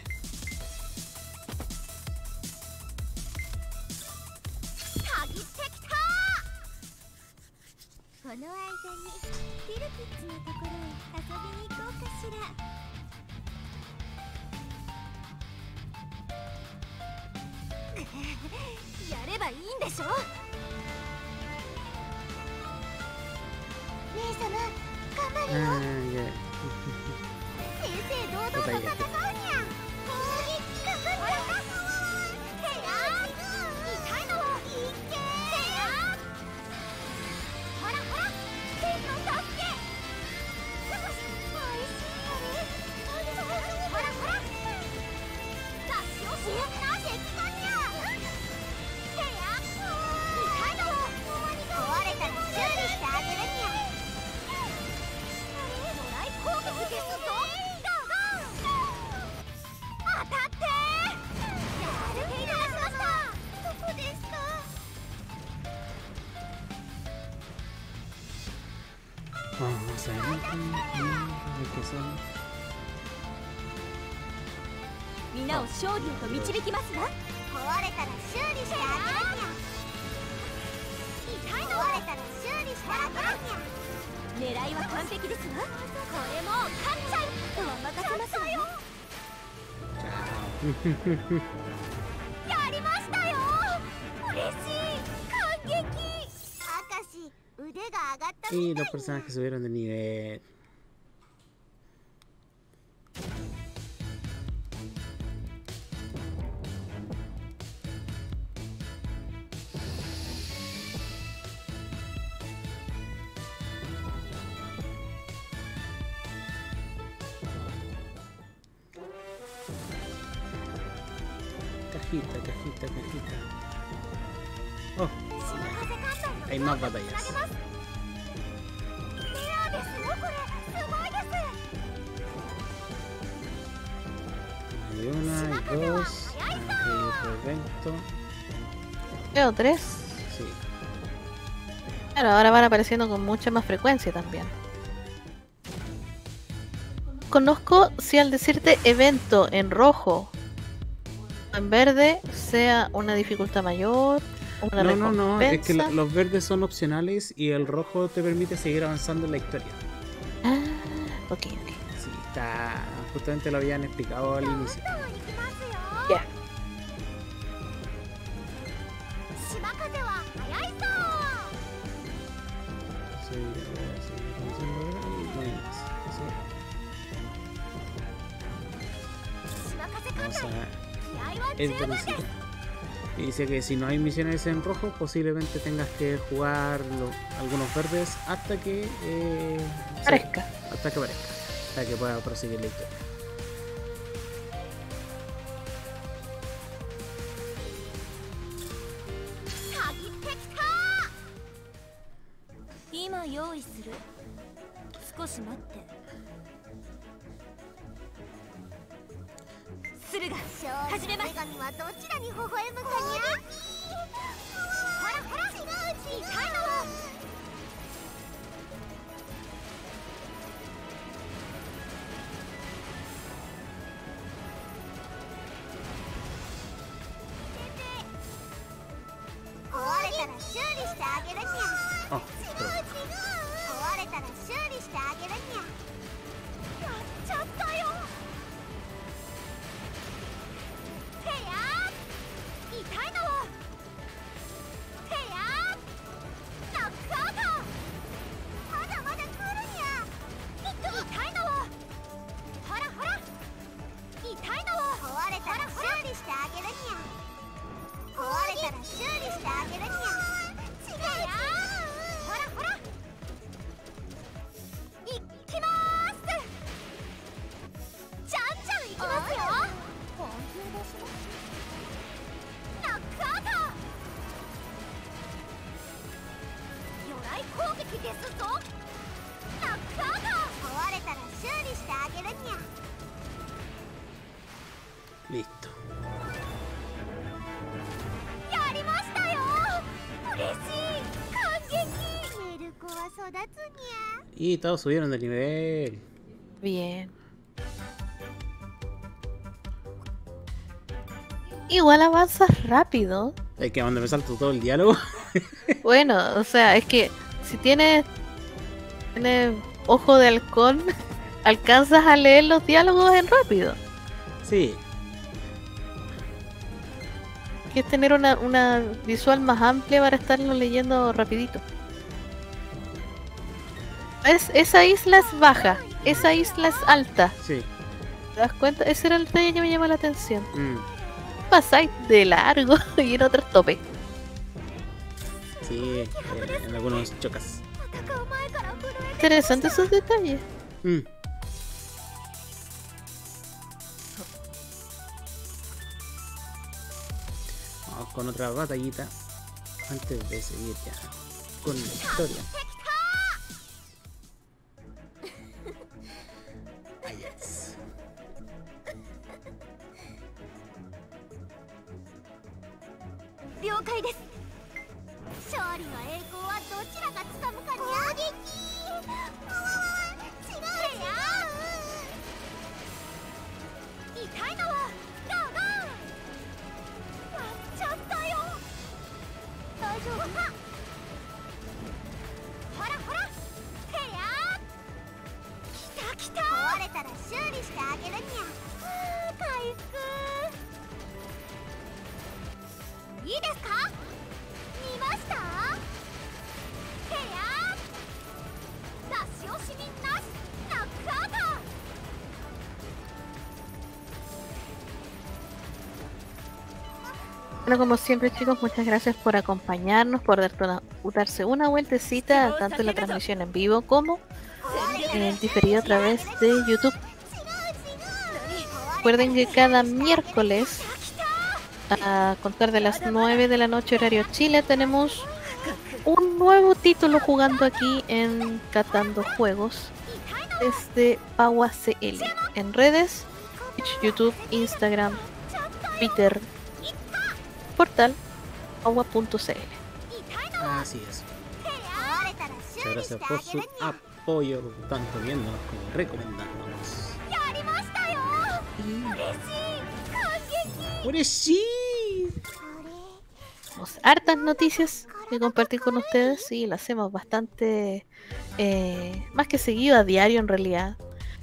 鍵ってきたこの間にディルキッチのところへ遊びに行こうかしらやればいいんでしょ姉様頑張るよ Ah, ya. 正々堂々と戦うにゃ攻撃かかったへや痛いのをいっけへやほらほら天の助け少しおいしいよねほらほら出し惜しみな敵かにゃへや痛いのを壊れたら修理してあげるにゃ Vamos a ver. ¿Qué son? 皆を勝利へと導きますわ。壊れたら修理してあげるにゃ。痛いの壊れたら修理してあげるにゃ。狙いは完璧ですわ。これもう勝っちゃうとは任せますよ。やりましたよ。嬉しい。感激。明石腕が上がった Y los personajes subieron de nivel. Cajita, cajita, cajita. Oh, hay más batallas. Hay una, hay dos, hay otro evento. Veo tres. Sí. Claro, ahora van apareciendo con mucha más frecuencia también. Conozco si al decirte evento en rojo o en verde sea una dificultad mayor, una No, no, no, es que recompensa. lo- los verdes son opcionales y el rojo te permite seguir avanzando en la historia. Ah, ok, ok. Sí, está. Justamente lo habían explicado al inicio. Ya. 島風は速いぞ。 Sí, voy a seguir avanzando y no hay más. Sí. 島風観 Vamos 覧 a 気合は el 十分です velocidad. Y dice que si no hay misiones en rojo, posiblemente tengas que jugar lo- algunos verdes hasta que eh, se- Parezca. hasta que aparezca, hasta que pueda proseguir la historia. 限ってきた。今用意する。少し待って。駿河始めます。女神はどちらに微笑むかにゃ。ほらほら違う痛いのは。 壊れたら修理してあげるにゃ。 Oh, 違う違う。壊れたら修理してあげるにゃ。やっちゃったよ。へやー。痛いのは。へやー。ノックアウト。まだまだ来るにゃ。痛いのは。ほらほら。痛いのは。壊れたら修理してあげるにゃ。 壊れたら修理してあげるにゃ。違うやー。ほらほら。いきまーす。じゃんじゃんいきますよ。本気出します。ノックアウト。魚雷攻撃ですぞ。ノックアウト。壊れたら修理してあげるにゃ。 listo. やりましたよ。嬉しい。感激。メルコは育つにゃ。 Y todos subieron de nivel. Bien. Igual avanzas rápido. Es que donde me salto todo el diálogo. Bueno, o sea, es que si tienes, tienes ojo de halcón, alcanzas a leer los diálogos en rápido. Sí. Que es tener una, una visual más amplia para estarlo leyendo rapidito. ¿Ves? Esa isla es baja, esa isla es alta. Sí. ¿Te das cuenta? Ese era el detalle que me llama la atención. Mm. Pasáis de largo y en otros tope. Sí, eh, en algunos chocas. 戦う前から震えて。 Interesantes esos detalles. Mm. Vamos con otra batallita antes de seguir ya con la historia. Ahí es. 了解です。勝利の栄光はどちらがつかむかにゃ。攻撃。 いいですか？見ました？ヘア出し惜しみなしノックアウト。 Bueno, como siempre chicos, muchas gracias por acompañarnos, por darte una- darse una vueltecita tanto en la transmisión en vivo como en diferido a través de YouTube. Recuerden que cada miércoles a contar de las nueve de la noche horario Chile tenemos un nuevo título jugando aquí en Catando Juegos desde Paua C L en redes, Twitch, YouTube, Instagram, Twitter, portal paua punto c l. Así es. Muchas gracias por su apoyo, tanto viéndonos como recomendándonos. ¡Ore sí! Tenemos hartas noticias que compartir con ustedes y lo hacemos bastante eh, más que seguido, a diario en realidad.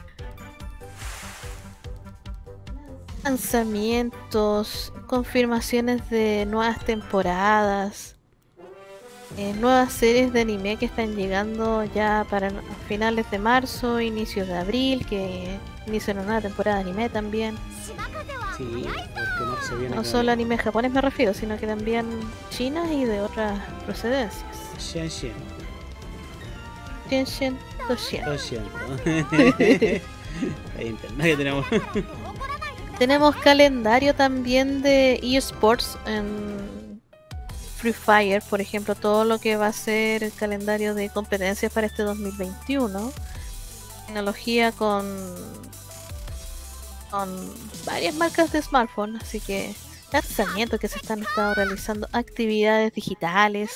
Lanzamientos, confirmaciones de nuevas temporadas, eh, nuevas series de anime que están llegando ya para finales de marzo, inicios de abril, que inician una nueva temporada de anime también. Sí, porque marzo viene No con solo anime japonés me refiero, sino que también chinas y de otras procedencias. Shenshin. Genshin Toshin. Lo siento. Ahí internet que tenemos. Tenemos calendario también de eSports en Free Fire, por ejemplo, todo lo que va a ser el calendario de competencias para este dos mil veintiuno. Tecnología con, con varias marcas de smartphone, así que lanzamientos que se están estado realizando, actividades digitales,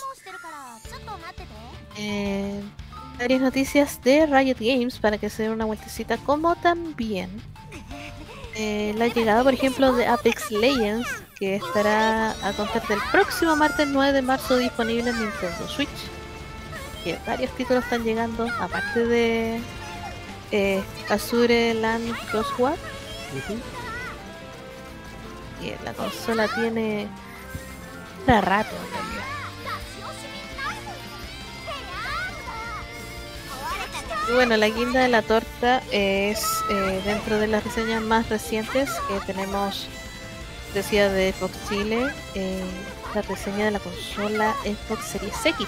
eh, varias noticias de Riot Games para que se den una vueltecita, como también Eh, la llegada, por ejemplo, de Apex Legends, que estará a contar del próximo martes nueve de marzo disponible en Nintendo Switch. Que varios títulos están llegando, aparte de eh, Azure Land Crossword. Ujú. Que la consola tiene un rato en realidad. Y bueno, la guinda de la torta es eh, dentro de las reseñas más recientes que tenemos, decía de Xbox Chile, eh, la reseña de la consola Xbox Series X.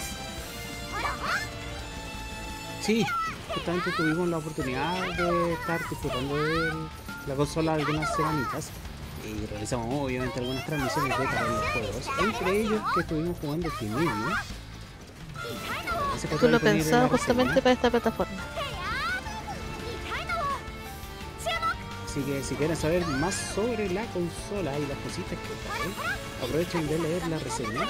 Sí, justamente tuvimos la oportunidad de estar disfrutando de la consola algunas semanitas y realizamos obviamente algunas transmisiones de cada uno de los juegos, entre ellos que estuvimos jugando Timmy. Tú lo pensado justamente para esta plataforma. Así que si quieren saber más sobre la consola y las cositas que trae, aprovechen de leer la reseña.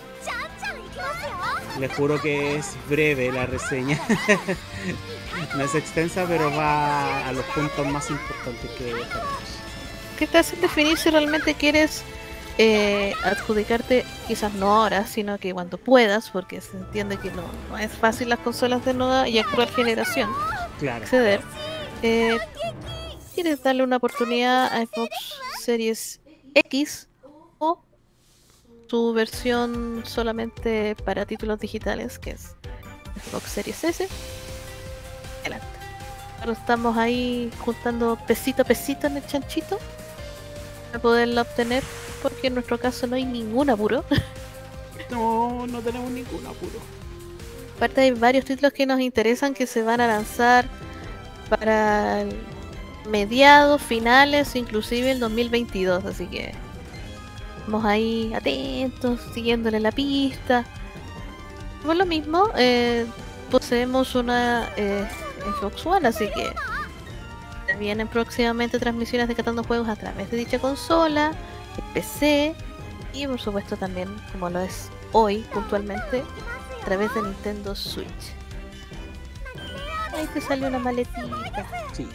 Les juro que es breve la reseña. No es extensa, pero va a los puntos más importantes que tenemos. ¿Qué te hace definir si realmente quieres eh, adjudicarte, quizás no ahora, sino que cuando puedas, porque se entiende que no, no es fácil las consolas de nueva y actual generación Claro. acceder? Eh, ¿Quieres darle una oportunidad a Xbox Series X o su versión solamente para títulos digitales, que es Xbox Series S? Adelante. Ahora estamos ahí juntando pesito a pesito en el chanchito para poderla obtener, porque en nuestro caso no hay ningún apuro. No, no tenemos ningún apuro. Aparte hay varios títulos que nos interesan que se van a lanzar para el mediados, finales, inclusive el dos mil veintidós, así que vamos ahí atentos, siguiéndole la pista. Por lo mismo, eh, poseemos una eh, Xbox One, así que vienen próximamente transmisiones de Catando Juegos a través de dicha consola, de P C y por supuesto también, como lo es hoy puntualmente, a través de Nintendo Switch. Ahí te sale una maletita. Sí.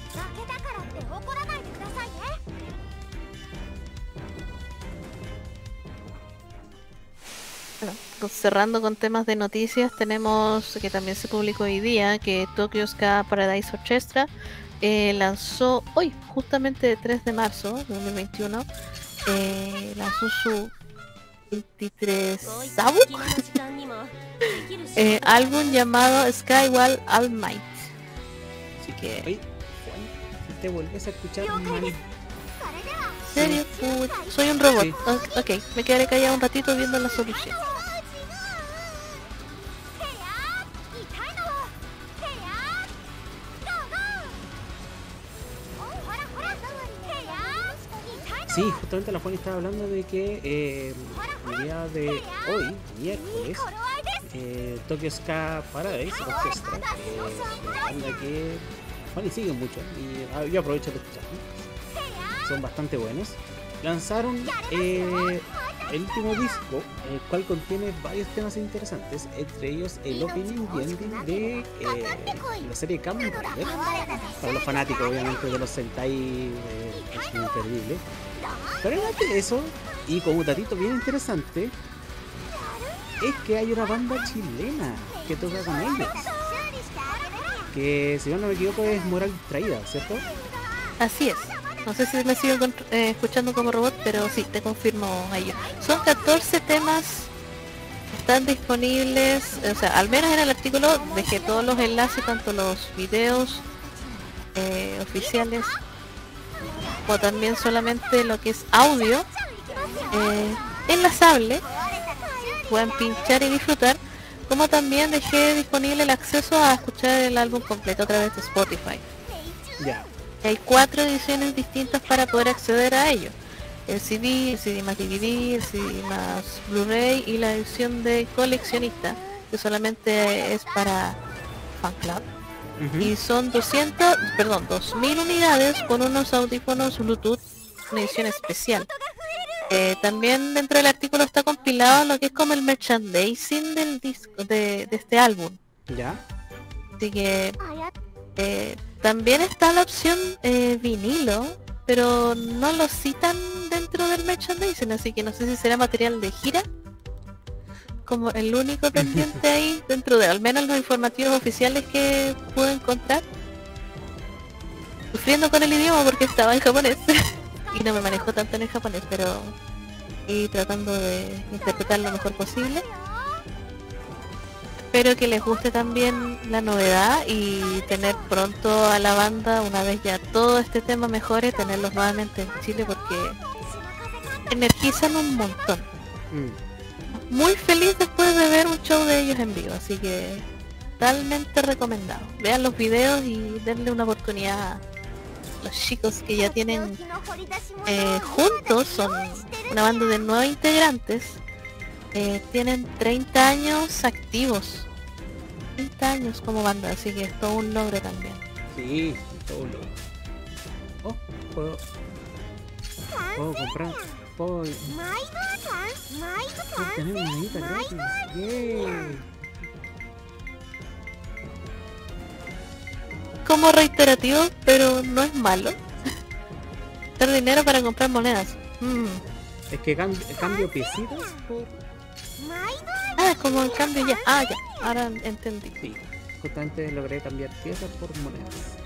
Bueno, pues cerrando con temas de noticias, tenemos que también se publicó hoy día que Tokyo Ska Paradise Orchestra eh, lanzó hoy, justamente el tres de marzo de dos mil veintiuno, eh, lanzó su veintitrés eh, álbum llamado Skyward All Might. Así que... Oye, Juan, si te vuelves a escuchar mal. ¿En serio? Uy, soy un robot. Sí. O- ok, me quedaré callado un ratito viendo la solución. Sí, justamente la Juan estaba hablando de que eh, el día de hoy, miércoles, eh, Tokyo Ska Paradise Orchestra, eh, es una banda que Juan y sigue mucho, y ah, yo aprovecho de escuchar, ¿no? Son bastante buenos. Lanzaron eh, el último disco, el cual contiene varios temas interesantes, entre ellos el opening y ending de eh, la serie Kamen Rider. Para los fanáticos, obviamente, de los Sentai, eh, es muy imperdible. Pero antes de eso, y como un datito bien interesante, es que hay una banda chilena que toca con ellos. Que, si yo no me equivoco, es Moral Traída, ¿cierto? Así es. No sé si me sigo con- eh, escuchando como robot, pero sí, te confirmo a ello. Son catorce temas, están disponibles, o sea, al menos en el artículo dejé todos los enlaces, tanto los videos eh, oficiales, como también solamente lo que es audio, eh, enlazable, pueden pinchar y disfrutar, como también dejé disponible el acceso a escuchar el álbum completo a través de Spotify. Ya. Hay cuatro ediciones distintas para poder acceder a ello. El C D, el C D más D V D, el C D más Blu-ray y la edición de coleccionista, que solamente es para fan club. Ujú. Y son doscientos, perdón, dos mil unidades con unos audífonos Bluetooth, una edición especial. Eh, también dentro del artículo está compilado lo que es como el merchandising del disco, de, de este álbum. Ya. Así que eh, también está la opción eh, vinilo, pero no lo citan dentro del merchandising, así que no sé si será material de gira, como el único pendiente ahí dentro de al menos los informativos oficiales que pude encontrar. Sufriendo con el idioma porque estaba en japonés y no me manejo tanto en el japonés, pero y tratando de interpretar lo mejor posible. Espero que les guste también la novedad y tener pronto a la banda, una vez ya todo este tema mejore, tenerlos nuevamente en Chile porque energizan un montón. Mm. Muy feliz después de ver un show de ellos en vivo, así que totalmente recomendado. Vean los videos y denle una oportunidad a los chicos que ya tienen eh, juntos, son una banda de nueve integrantes. Eh, tienen treinta años activos, treinta años como banda, así que es todo un logro también. Sí, todo lo. Oh, puedo. Puedo comprar. Puedo, puedo tener una monedita gratis. Yay. Como reiterativo, pero no es malo. Dar dinero para comprar monedas. Mm. Es que cambio, cambio piecitas por. Ah, como el cambio ya. Ah, ya. Ahora entendí. Sí, justamente logré cambiar piezas por monedas.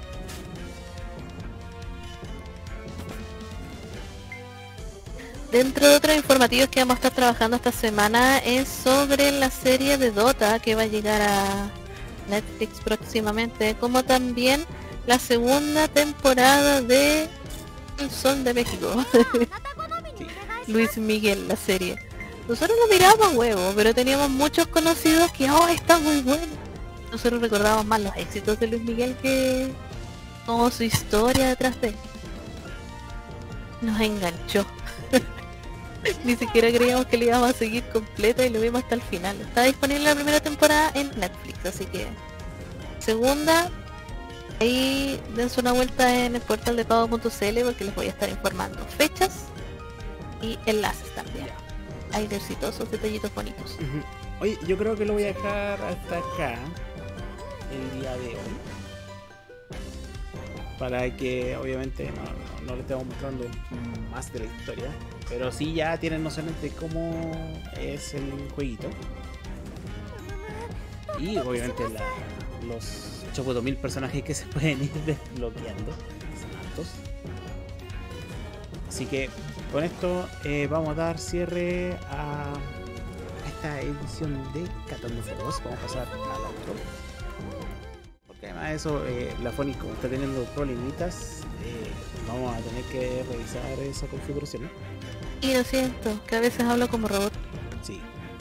Dentro de otros informativos que vamos a estar trabajando esta semana es sobre la serie de Dota que va a llegar a Netflix próximamente, como también la segunda temporada de El Sol de México. Sí. Luis Miguel, la serie. Nosotros lo mirábamos a huevo, pero teníamos muchos conocidos que, oh, está muy bueno. Nosotros recordábamos más los éxitos de Luis Miguel que como su historia detrás de él. Nos enganchó. Ni siquiera creíamos que le íbamos a seguir completa y lo vimos hasta el final. Está disponible la primera temporada en Netflix, así que segunda, ahí dense una vuelta en el portal de pago punto c l porque les voy a estar informando fechas y enlaces también. Hay exitosos detallitos bonitos. Ujú. Oye, yo creo que lo voy a dejar hasta acá el día de hoy. Para que obviamente no, no, no le estemos mostrando más de la historia. Pero sí ya tienen nociones de cómo es el jueguito. Y obviamente la, los ocho mil personajes que se pueden ir desbloqueando. Son hartos. Así que con esto eh, vamos a dar cierre a esta edición de Catando Juegos. Vamos a pasar al otro. Porque además de eso, eh, la Phonics, como está teniendo problemitas, eh, vamos a tener que revisar esa configuración, ¿no? Y lo siento, que a veces hablo como robot. Sí.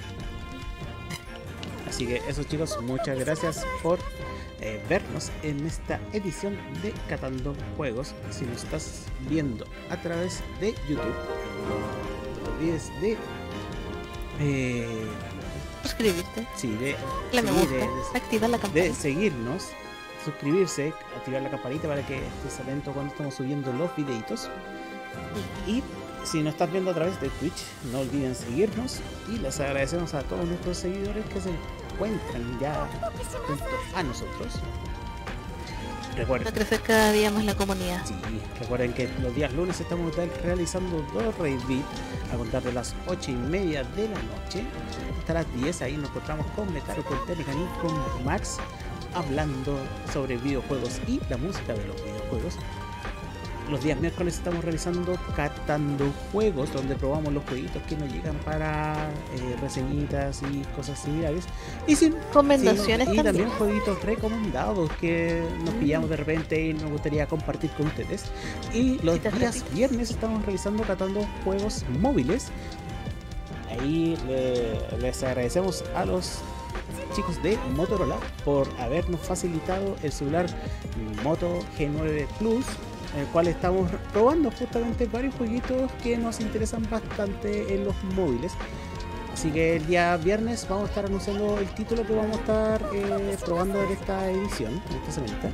Así que eso, chicos, muchas gracias por eh, vernos en esta edición de Catando Juegos. Si nos estás viendo a través de YouTube, no olvides de eh, Suscribirte, sí, de, le me seguir, gusta, de, activar la de campanita. seguirnos, suscribirse, activar la campanita para que estés atento cuando estamos subiendo los videitos. Y si nos estás viendo a través de Twitch, no olviden seguirnos y les agradecemos a todos nuestros seguidores que se encuentran ya junto a nosotros. Recuerden, Para crecer cada día más la comunidad. sí, recuerden que los días lunes estamos realizando dos raid beat a contar de las ocho y media de la noche hasta las diez. Ahí nos encontramos con Metaro, con Telecan y con Max hablando sobre videojuegos y la música de los videojuegos. Los días miércoles estamos realizando Catando Juegos, donde probamos los jueguitos que nos llegan para eh, reseñitas y cosas similares. Y sin Recomendaciones sí, y también. también jueguitos recomendados que nos pillamos de repente y nos gustaría compartir con ustedes. Y los Citas días rápidas. viernes estamos realizando Catando Juegos móviles. Ahí le- les agradecemos a los chicos de Motorola por habernos facilitado el celular Moto G nueve Plus, en el cual estamos probando justamente varios jueguitos que nos interesan bastante en los móviles. Así que el día viernes vamos a estar anunciando el título que vamos a estar eh, probando en esta edición, en esta semanita.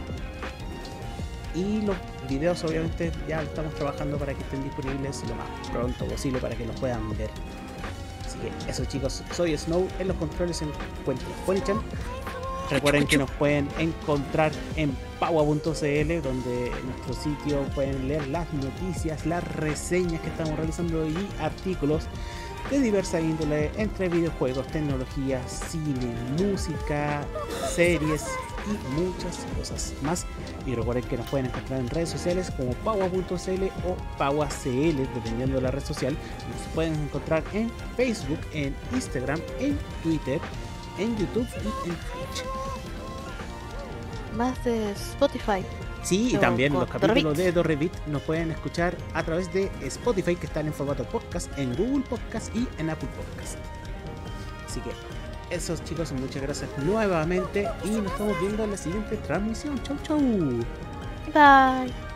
Y los videos obviamente ya estamos trabajando para que estén disponibles lo más pronto posible para que los puedan ver. Así que eso, chicos, soy Snow, en los controles se encuentra Phonics. Recuerden que nos pueden encontrar en paua punto c l, donde en nuestro sitio pueden leer las noticias, las reseñas que estamos realizando y artículos de diversa índole entre videojuegos, tecnología, cine, música, series y muchas cosas más. Y recuerden que nos pueden encontrar en redes sociales como paua punto c l o pauacl, dependiendo de la red social. Nos pueden encontrar en Facebook, en Instagram, en Twitter, en YouTube y en Twitch. Más de Spotify. Sí, y Pero también con los capítulos Dorribit. de Dorribit nos pueden escuchar a través de Spotify, que están en formato podcast, en Google Podcast y en Apple Podcast. Así que eso, chicos, muchas gracias nuevamente y nos estamos viendo en la siguiente transmisión. Chau, chau. Bye.